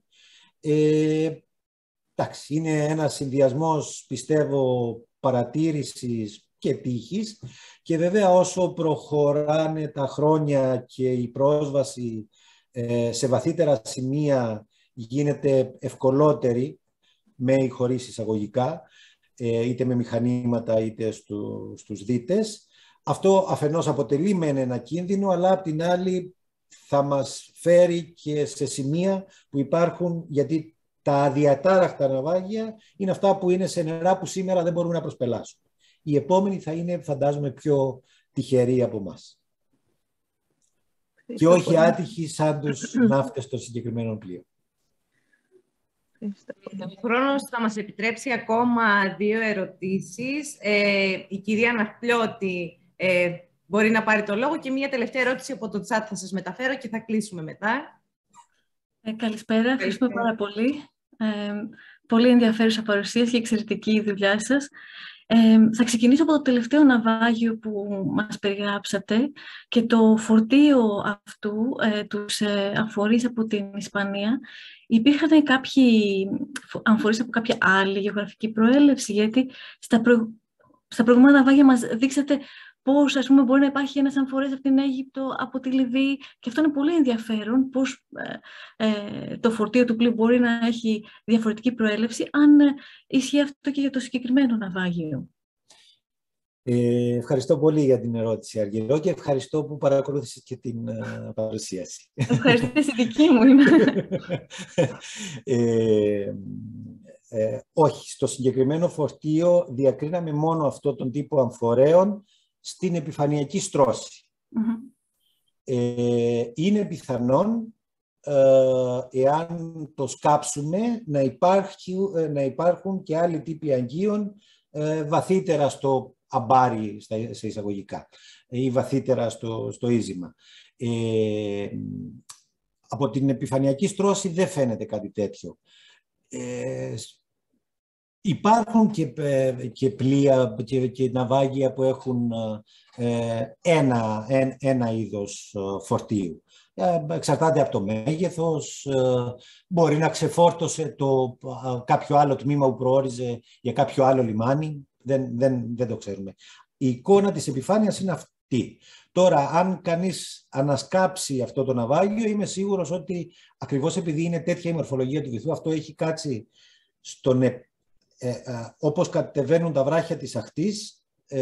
Εντάξει, είναι ένας συνδυασμός, πιστεύω, παρατήρησης και τύχης, και βέβαια όσο προχωράνε τα χρόνια και η πρόσβαση σε βαθύτερα σημεία γίνεται ευκολότερη, με ή χωρίς εισαγωγικά, είτε με μηχανήματα είτε στους δίτες, αυτό αφενός αποτελεί μεν ένα κίνδυνο, αλλά απ' την άλλη θα μας φέρει και σε σημεία που υπάρχουν, γιατί τα αδιατάραχτα ναυάγια είναι αυτά που είναι σε νερά που σήμερα δεν μπορούμε να προσπελάσουν. Οι επόμενοι θα είναι, φαντάζομαι, πιο τυχεροί από εμάς. Και όχι άτυχοι σαν τους ναύτες των συγκεκριμένων πλοίων. Ο χρόνος θα μας επιτρέψει ακόμα 2 ερωτήσεις. Η κυρία Ναχπλιώτη μπορεί να πάρει το λόγο, και μία τελευταία ερώτηση από το chat θα σας μεταφέρω και θα κλείσουμε μετά. Καλησπέρα, ευχαριστούμε πάρα πολύ. Πολύ ενδιαφέρουσα παρουσίαση και εξαιρετική η δουλειά σας. Θα ξεκινήσω από το τελευταίο ναυάγιο που μας περιγράψατε και το φορτίο αυτού, τους αμφορείς από την Ισπανία. Υπήρχαν κάποιοι αμφορείς από κάποια άλλη γεωγραφική προέλευση, γιατί στα προηγούμενα ναυάγια μας δείξατε πώς, ας πούμε, μπορεί να υπάρχει ένας αμφορές από την Αίγυπτο, από τη Λιβύη, και αυτό είναι πολύ ενδιαφέρον, πώς το φορτίο του πλοίου μπορεί να έχει διαφορετική προέλευση, αν ισχύει αυτό και για το συγκεκριμένο ναυάγιο. Ευχαριστώ πολύ για την ερώτηση, Αργυρό, και ευχαριστώ που παρακολούθησες και την παρουσίαση. Ευχαριστώ, η δική μου είναι. Όχι, στο συγκεκριμένο φορτίο διακρίναμε μόνο αυτό τον τύπο αμφορέων στην επιφανειακή στρώση. Είναι πιθανόν, εάν το σκάψουμε, να υπάρχουν και άλλοι τύποι αγγείων βαθύτερα στο αμπάρι, σε εισαγωγικά, ή βαθύτερα στο ίζημα. Από την επιφανειακή στρώση δεν φαίνεται κάτι τέτοιο. Υπάρχουν και πλοία και ναυάγια που έχουν ένα είδος φορτίου. Εξαρτάται από το μέγεθος, μπορεί να ξεφόρτωσε κάποιο άλλο τμήμα που προόριζε για κάποιο άλλο λιμάνι, δεν το ξέρουμε. Η εικόνα της επιφάνειας είναι αυτή. Τώρα, αν κανείς ανασκάψει αυτό το ναυάγιο, είμαι σίγουρος ότι ακριβώς επειδή είναι τέτοια η μορφολογία του βυθού, αυτό έχει κάτσει όπως κατεβαίνουν τα βράχια της ακτής,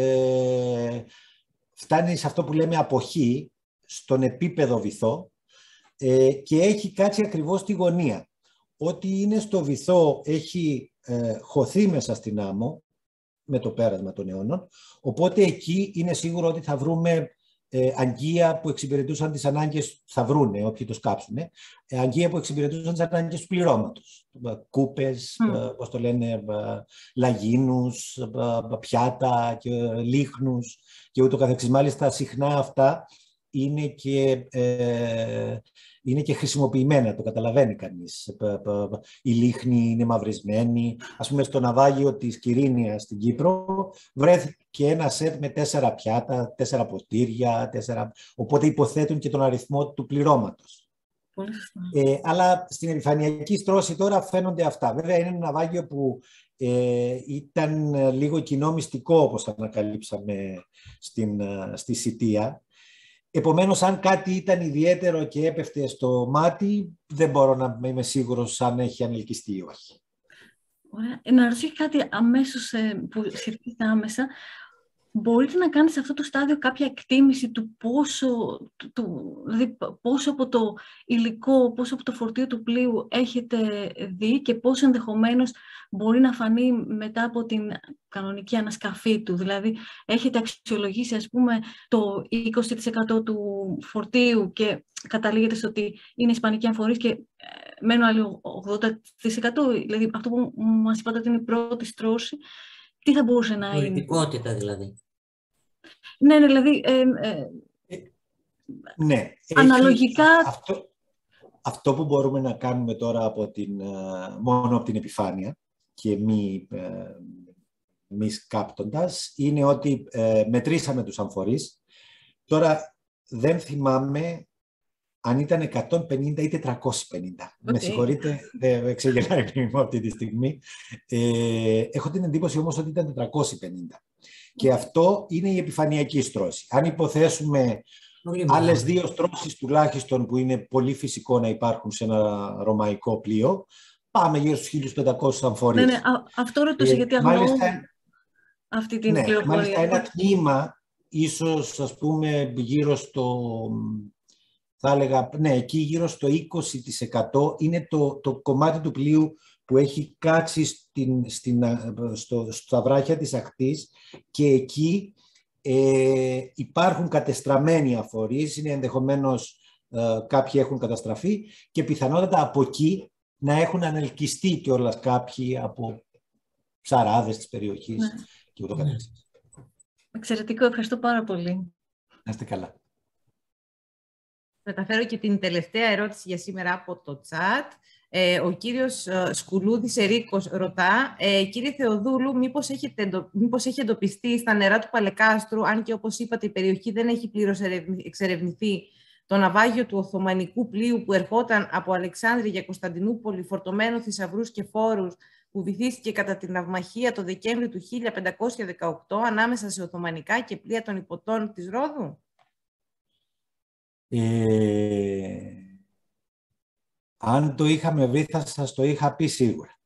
φτάνει σε αυτό που λέμε αποχή, στον επίπεδο βυθό, και έχει κάτσει ακριβώς στη γωνία. Ό,τι είναι στο βυθό έχει χωθεί μέσα στην άμμο με το πέρασμα των αιώνων, οπότε εκεί είναι σίγουρο ότι θα βρούμε αγγεία που εξυπηρετούσαν τις ανάγκες, θα βρούνε όποιοι το σκάψουν, αγγεία που εξυπηρετούσαν τις ανάγκες του πληρώματος. Κούπες, πώς το λένε, λαγίνους, πιάτα και λίχνους και ούτω καθεξής. Μάλιστα συχνά αυτά είναι και χρησιμοποιημένα, το καταλαβαίνει κανείς. Η λίχνη είναι μαυρισμένη. Ας πούμε, στο ναυάγιο της Κυρίνειας στην Κύπρο βρέθηκε ένα σετ με 4 πιάτα, 4 ποτήρια, οπότε υποθέτουν και τον αριθμό του πληρώματος. Αλλά στην επιφανειακή στρώση τώρα φαίνονται αυτά. Βέβαια, είναι ένα ναυάγιο που ήταν λίγο κοινό μυστικό, όπως ανακαλύψαμε στη Σιτία. Επομένως, αν κάτι ήταν ιδιαίτερο και έπεφτε στο μάτι, δεν μπορώ να είμαι σίγουρος αν έχει ανελκυστεί ή όχι. Ωραία. Να ρωτήσω κάτι αμέσως που σχετίζεται άμεσα. Μπορείτε να κάνετε σε αυτό το στάδιο κάποια εκτίμηση του δηλαδή πόσο από το υλικό, πόσο από το φορτίο του πλοίου έχετε δει και πόσο ενδεχομένως μπορεί να φανεί μετά από την κανονική ανασκαφή του. Δηλαδή, έχετε αξιολογήσει, ας πούμε, το 20% του φορτίου και καταλήγετε στο ότι είναι ισπανική αμφορής και μένουν άλλο 80%. Δηλαδή, αυτό που μας είπατε ότι είναι η πρώτη στρώση, τι θα μπορούσε να είναι? Πολιτικότητα, δηλαδή. Ναι, δηλαδή, ναι, αναλογικά... Αυτό που μπορούμε να κάνουμε τώρα μόνο από την επιφάνεια και μη σκάπτοντας, είναι ότι μετρήσαμε τους αμφορείς. Τώρα δεν θυμάμαι αν ήταν 150 ή 450. Με συγχωρείτε, δεν ξεγελάει η μνήμη μου αυτή τη στιγμή. Έχω την εντύπωση όμως ότι ήταν 450. Και αυτό είναι η επιφανειακή στρώση. Αν υποθέσουμε άλλες 2 στρώσεις τουλάχιστον που είναι πολύ φυσικό να υπάρχουν σε ένα ρωμαϊκό πλοίο, πάμε γύρω στους 1500 αμφορείς. Ναι, αυτό ρωτούσα γιατί αγνοώ αυτή την πληροφορία. Μάλιστα ένα τμήμα, ίσως ας πούμε γύρω στο, θα έλεγα, εκεί γύρω στο 20% είναι το κομμάτι του πλοίου που έχει κάτσει στα βράχια της ακτής και εκεί υπάρχουν κατεστραμμένοι αφορείς, είναι ενδεχομένως κάποιοι έχουν καταστραφεί και πιθανότατα από εκεί να έχουν ανελκυστεί κιόλας κάποιοι από ψαράδες της περιοχής και ούτω καθεξής. Εξαιρετικό, ευχαριστώ πάρα πολύ. Να είστε καλά. Μεταφέρω και την τελευταία ερώτηση για σήμερα από το chat. Ο κύριος Σκουλούδης Ερίκος ρωτά, κύριε Θεοδούλου, μήπως έχει εντοπιστεί στα νερά του Παλεκάστρου, αν και όπως είπατε η περιοχή δεν έχει πλήρως εξερευνηθεί, το ναυάγιο του Οθωμανικού πλοίου που ερχόταν από Αλεξάνδρεια για Κωνσταντινούπολη φορτωμένο θησαυρούς και φόρους, που βυθίστηκε κατά την ναυμαχία το Δεκέμβριο του 1518 ανάμεσα σε Οθωμανικά και πλοία των Ιππωτών της Ρόδου? Αν το είχαμε βρει θα σας το είχα πει σίγουρα.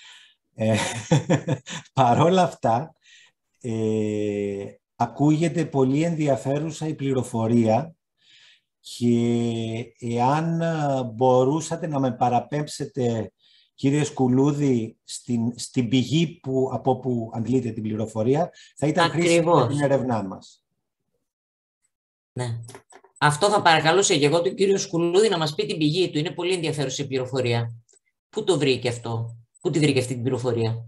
Παρόλα αυτά, ακούγεται πολύ ενδιαφέρουσα η πληροφορία και εάν μπορούσατε να με παραπέμψετε, κύριε Σκουλούδη, στην πηγή από που αντλείτε την πληροφορία, θα ήταν χρήσιμο για την έρευνά μας. Ναι. Αυτό θα παρακαλούσα και εγώ τον κύριο Σκουλούδη να μας πει την πηγή του. Είναι πολύ ενδιαφέρουσα η πληροφορία. Πού το βρήκε αυτό? Πού τη βρήκε αυτή την πληροφορία?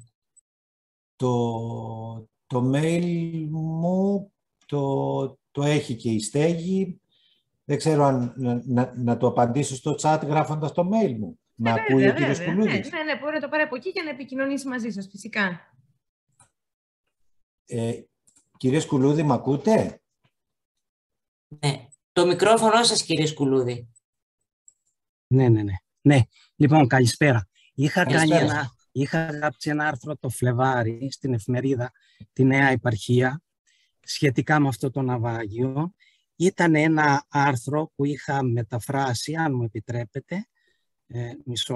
Το mail μου το έχει και η Στέγη. Δεν ξέρω αν να το απαντήσω στο chat γράφοντας το mail μου. Με ακούει ο κύριος Σκουλούδης? Ναι, μπορεί να το πάρει από εκεί και να επικοινωνήσει μαζί σας, φυσικά. Κύριε Σκουλούδη, μ' ακούτε? Ναι. Το μικρόφωνο σας, κύριε Σκουλούδη. Ναι. Λοιπόν, καλησπέρα. Είχα γράψει ένα άρθρο το Φλεβάρι στην εφημερίδα τη Νέα Επαρχία σχετικά με αυτό το ναυάγιο. Ήταν ένα άρθρο που είχα μεταφράσει, αν μου επιτρέπετε, μισό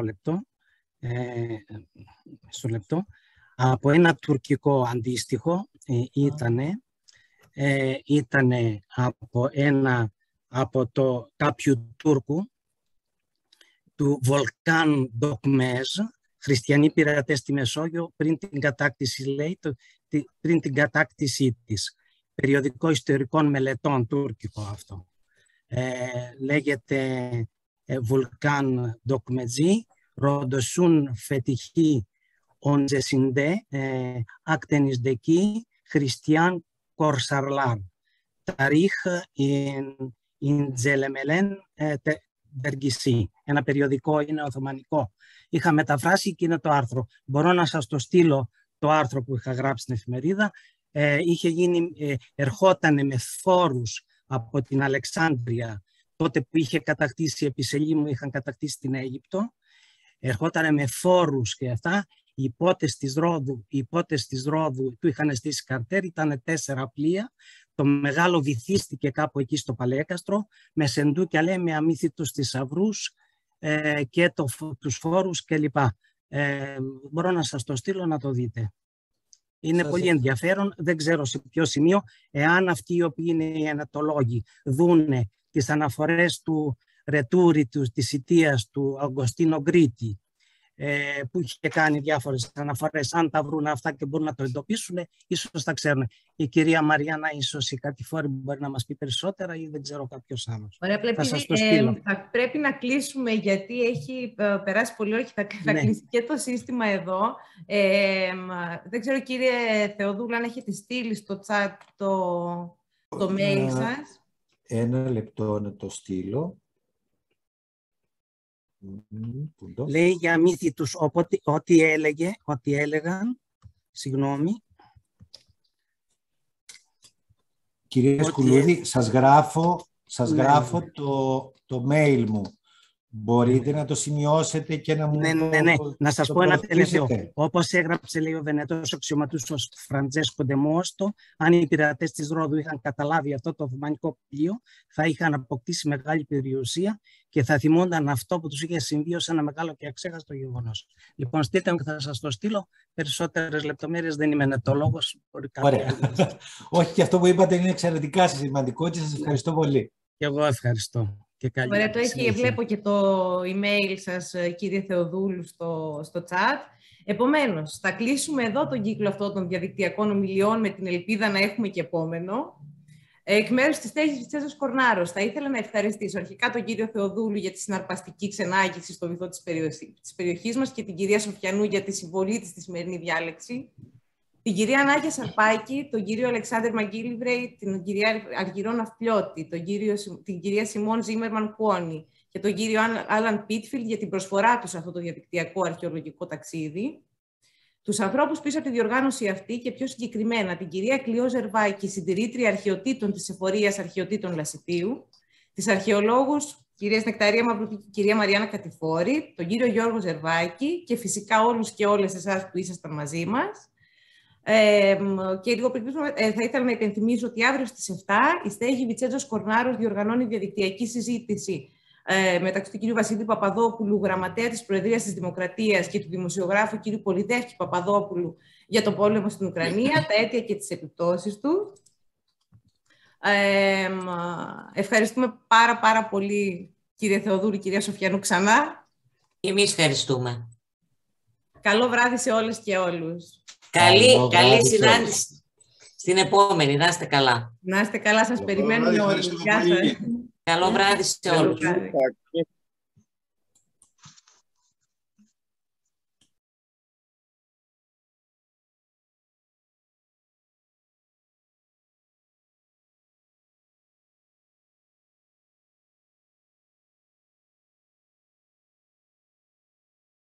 λεπτό, από ένα τουρκικό αντίστοιχο. Ήτανε από το κάποιου Τούρκου, του Βολκάν Ντοκμέζ, χριστιανοί πειρατές στη Μεσόγειο πριν την κατάκτηση, λέει, πριν την κατάκτησή της. Περιοδικό ιστορικών μελετών, τουρκικό αυτό. Λέγεται Βολκάν Ντοκμέζι, Ροντοσούν Φετιχή Οντζεσιντέ, Ακτενισδεκή, Χριστιαν Κορσαρλάρ. Ταρίχ Ιντζελεμελέν Δεργισί. Ένα περιοδικό, είναι οθωμανικό. Είχα μεταφράσει και είναι το άρθρο. Μπορώ να σας το στείλω, το άρθρο που είχα γράψει στην εφημερίδα. Ερχότανε με φόρους από την Αλεξάνδρεια, τότε που είχε κατακτήσει, επί Σελήμου είχαν κατακτήσει την Αίγυπτο. Ερχότανε με φόρους και αυτά. Οι υπότες της Ρόδου του είχαν στήσει καρτέρ, ήταν 4 πλοία. Το μεγάλο βυθίστηκε κάπου εκεί στο Παλαιέκαστρο, με σεντούκια, λέει, με αμύθιτους θησαυρούς και τους φόρους κλπ. Μπορώ να σας το στείλω να το δείτε. Είναι πολύ ενδιαφέρον, δεν ξέρω σε ποιο σημείο, εάν αυτοί οι οποίοι είναι οι ενατολόγοι δούνε τις αναφορές του Ρετούρη, της Ιτίας του Αγκοστίνο Γκρίτη, που είχε κάνει διάφορες αναφορές, αν τα βρουν αυτά και μπορούν να το εντοπίσουν, ίσως τα ξέρουν. Η κυρία Μαριάννα, ίσως η Κατηφόρη μπορεί να μας πει περισσότερα ή δεν ξέρω κάποιος άλλος. Ωραία, θα πρέπει να κλείσουμε γιατί έχει περάσει πολύ ώρα και θα κλείσει και το σύστημα εδώ. Δεν ξέρω, κύριε Θεοδούλου, αν έχετε στείλει στο chat το mail σας. Ένα λεπτό να το στείλω. Λέει για αμύθιτους, ό,τι έλεγαν, συγγνώμη. Κυρία Σκουλούδη, σας γράφω το mail μου. Μπορείτε να το σημειώσετε και να μου Να σας πω ένα τελευταίο. Όπως έγραψε, λέει, ο Βενετός αξιωματούχος Φραντζέσκο Ντεμόστο, αν οι πειρατές της Ρόδου είχαν καταλάβει αυτό το οθωμανικό πλοίο, θα είχαν αποκτήσει μεγάλη περιουσία και θα θυμόνταν αυτό που τους είχε συμβεί ως ένα μεγάλο και αξέχαστο γεγονός. Λοιπόν, στείλτε μου και θα σας το στείλω. Περισσότερες λεπτομέρειες, δεν είμαι ενετολόγος. Ωραία. Όχι, και αυτό που είπατε είναι εξαιρετικά σημαντικό και σας ευχαριστώ πολύ. Και εγώ ευχαριστώ. Ωραία, το έχει, βλέπω και το email σας, κύριε Θεοδούλου, στο chat. Επομένως, θα κλείσουμε εδώ τον κύκλο αυτό των διαδικτυακών ομιλιών με την ελπίδα να έχουμε και επόμενο. Εκ μέρους της Στέγης Βιτσέζος Κορνάρος, θα ήθελα να ευχαριστήσω αρχικά τον κύριο Θεοδούλου για τη συναρπαστική ξενάγηση στο βυθό της περιοχής μας και την κυρία Σοφιανού για τη συμβολή της στη σημερινή διάλεξη. Την κυρία Νάγια Σαρπάκη, τον κύριο Αλεξάνδρ Μαγκίλιβρεϊ, την κυρία Αργυρό Ναυπλιώτη, την κυρία Σιμών Ζήμερμαν Κουόνι και τον κύριο Άλαν Πίτφιλντ για την προσφορά τους σε αυτό το διαδικτυακό αρχαιολογικό ταξίδι. Τους ανθρώπους πίσω από τη διοργάνωση αυτή και πιο συγκεκριμένα την κυρία Κλειό Ζερβάκη, συντηρήτρια αρχαιοτήτων της Εφορίας Αρχαιοτήτων Λασιτίου, τις αρχαιολόγους κυρία Νεκταρία Μαυρούτη και κυρία Μαριάννα Κατηφόρη, τον κύριο Γιώργο Ζερβάκη και φυσικά όλους και όλες εσάς που ήσασταν μαζί μας. Και λίγο πριν θα ήθελα να υπενθυμίσω ότι αύριο στις 7 η στέγη Βιτσέντζος Κορνάρος διοργανώνει διαδικτυακή συζήτηση μεταξύ του κ. Βασίλη Παπαδόπουλου, γραμματέα της Προεδρίας της Δημοκρατίας, και του δημοσιογράφου κ. Πολυδεύκη Παπαδόπουλου για τον πόλεμο στην Ουκρανία, τα αίτια και τις επιπτώσεις του. Ευχαριστούμε πάρα πολύ, κύριε Θεοδούρη, κυρία Σοφιανού, ξανά. Εμείς ευχαριστούμε. Καλό βράδυ σε όλες και όλους. Καλή συνάντηση στην επόμενη. Να είστε καλά. Να είστε καλά, σας περιμένουμε όλοι. Γεια σας. Καλό βράδυ σε όλους.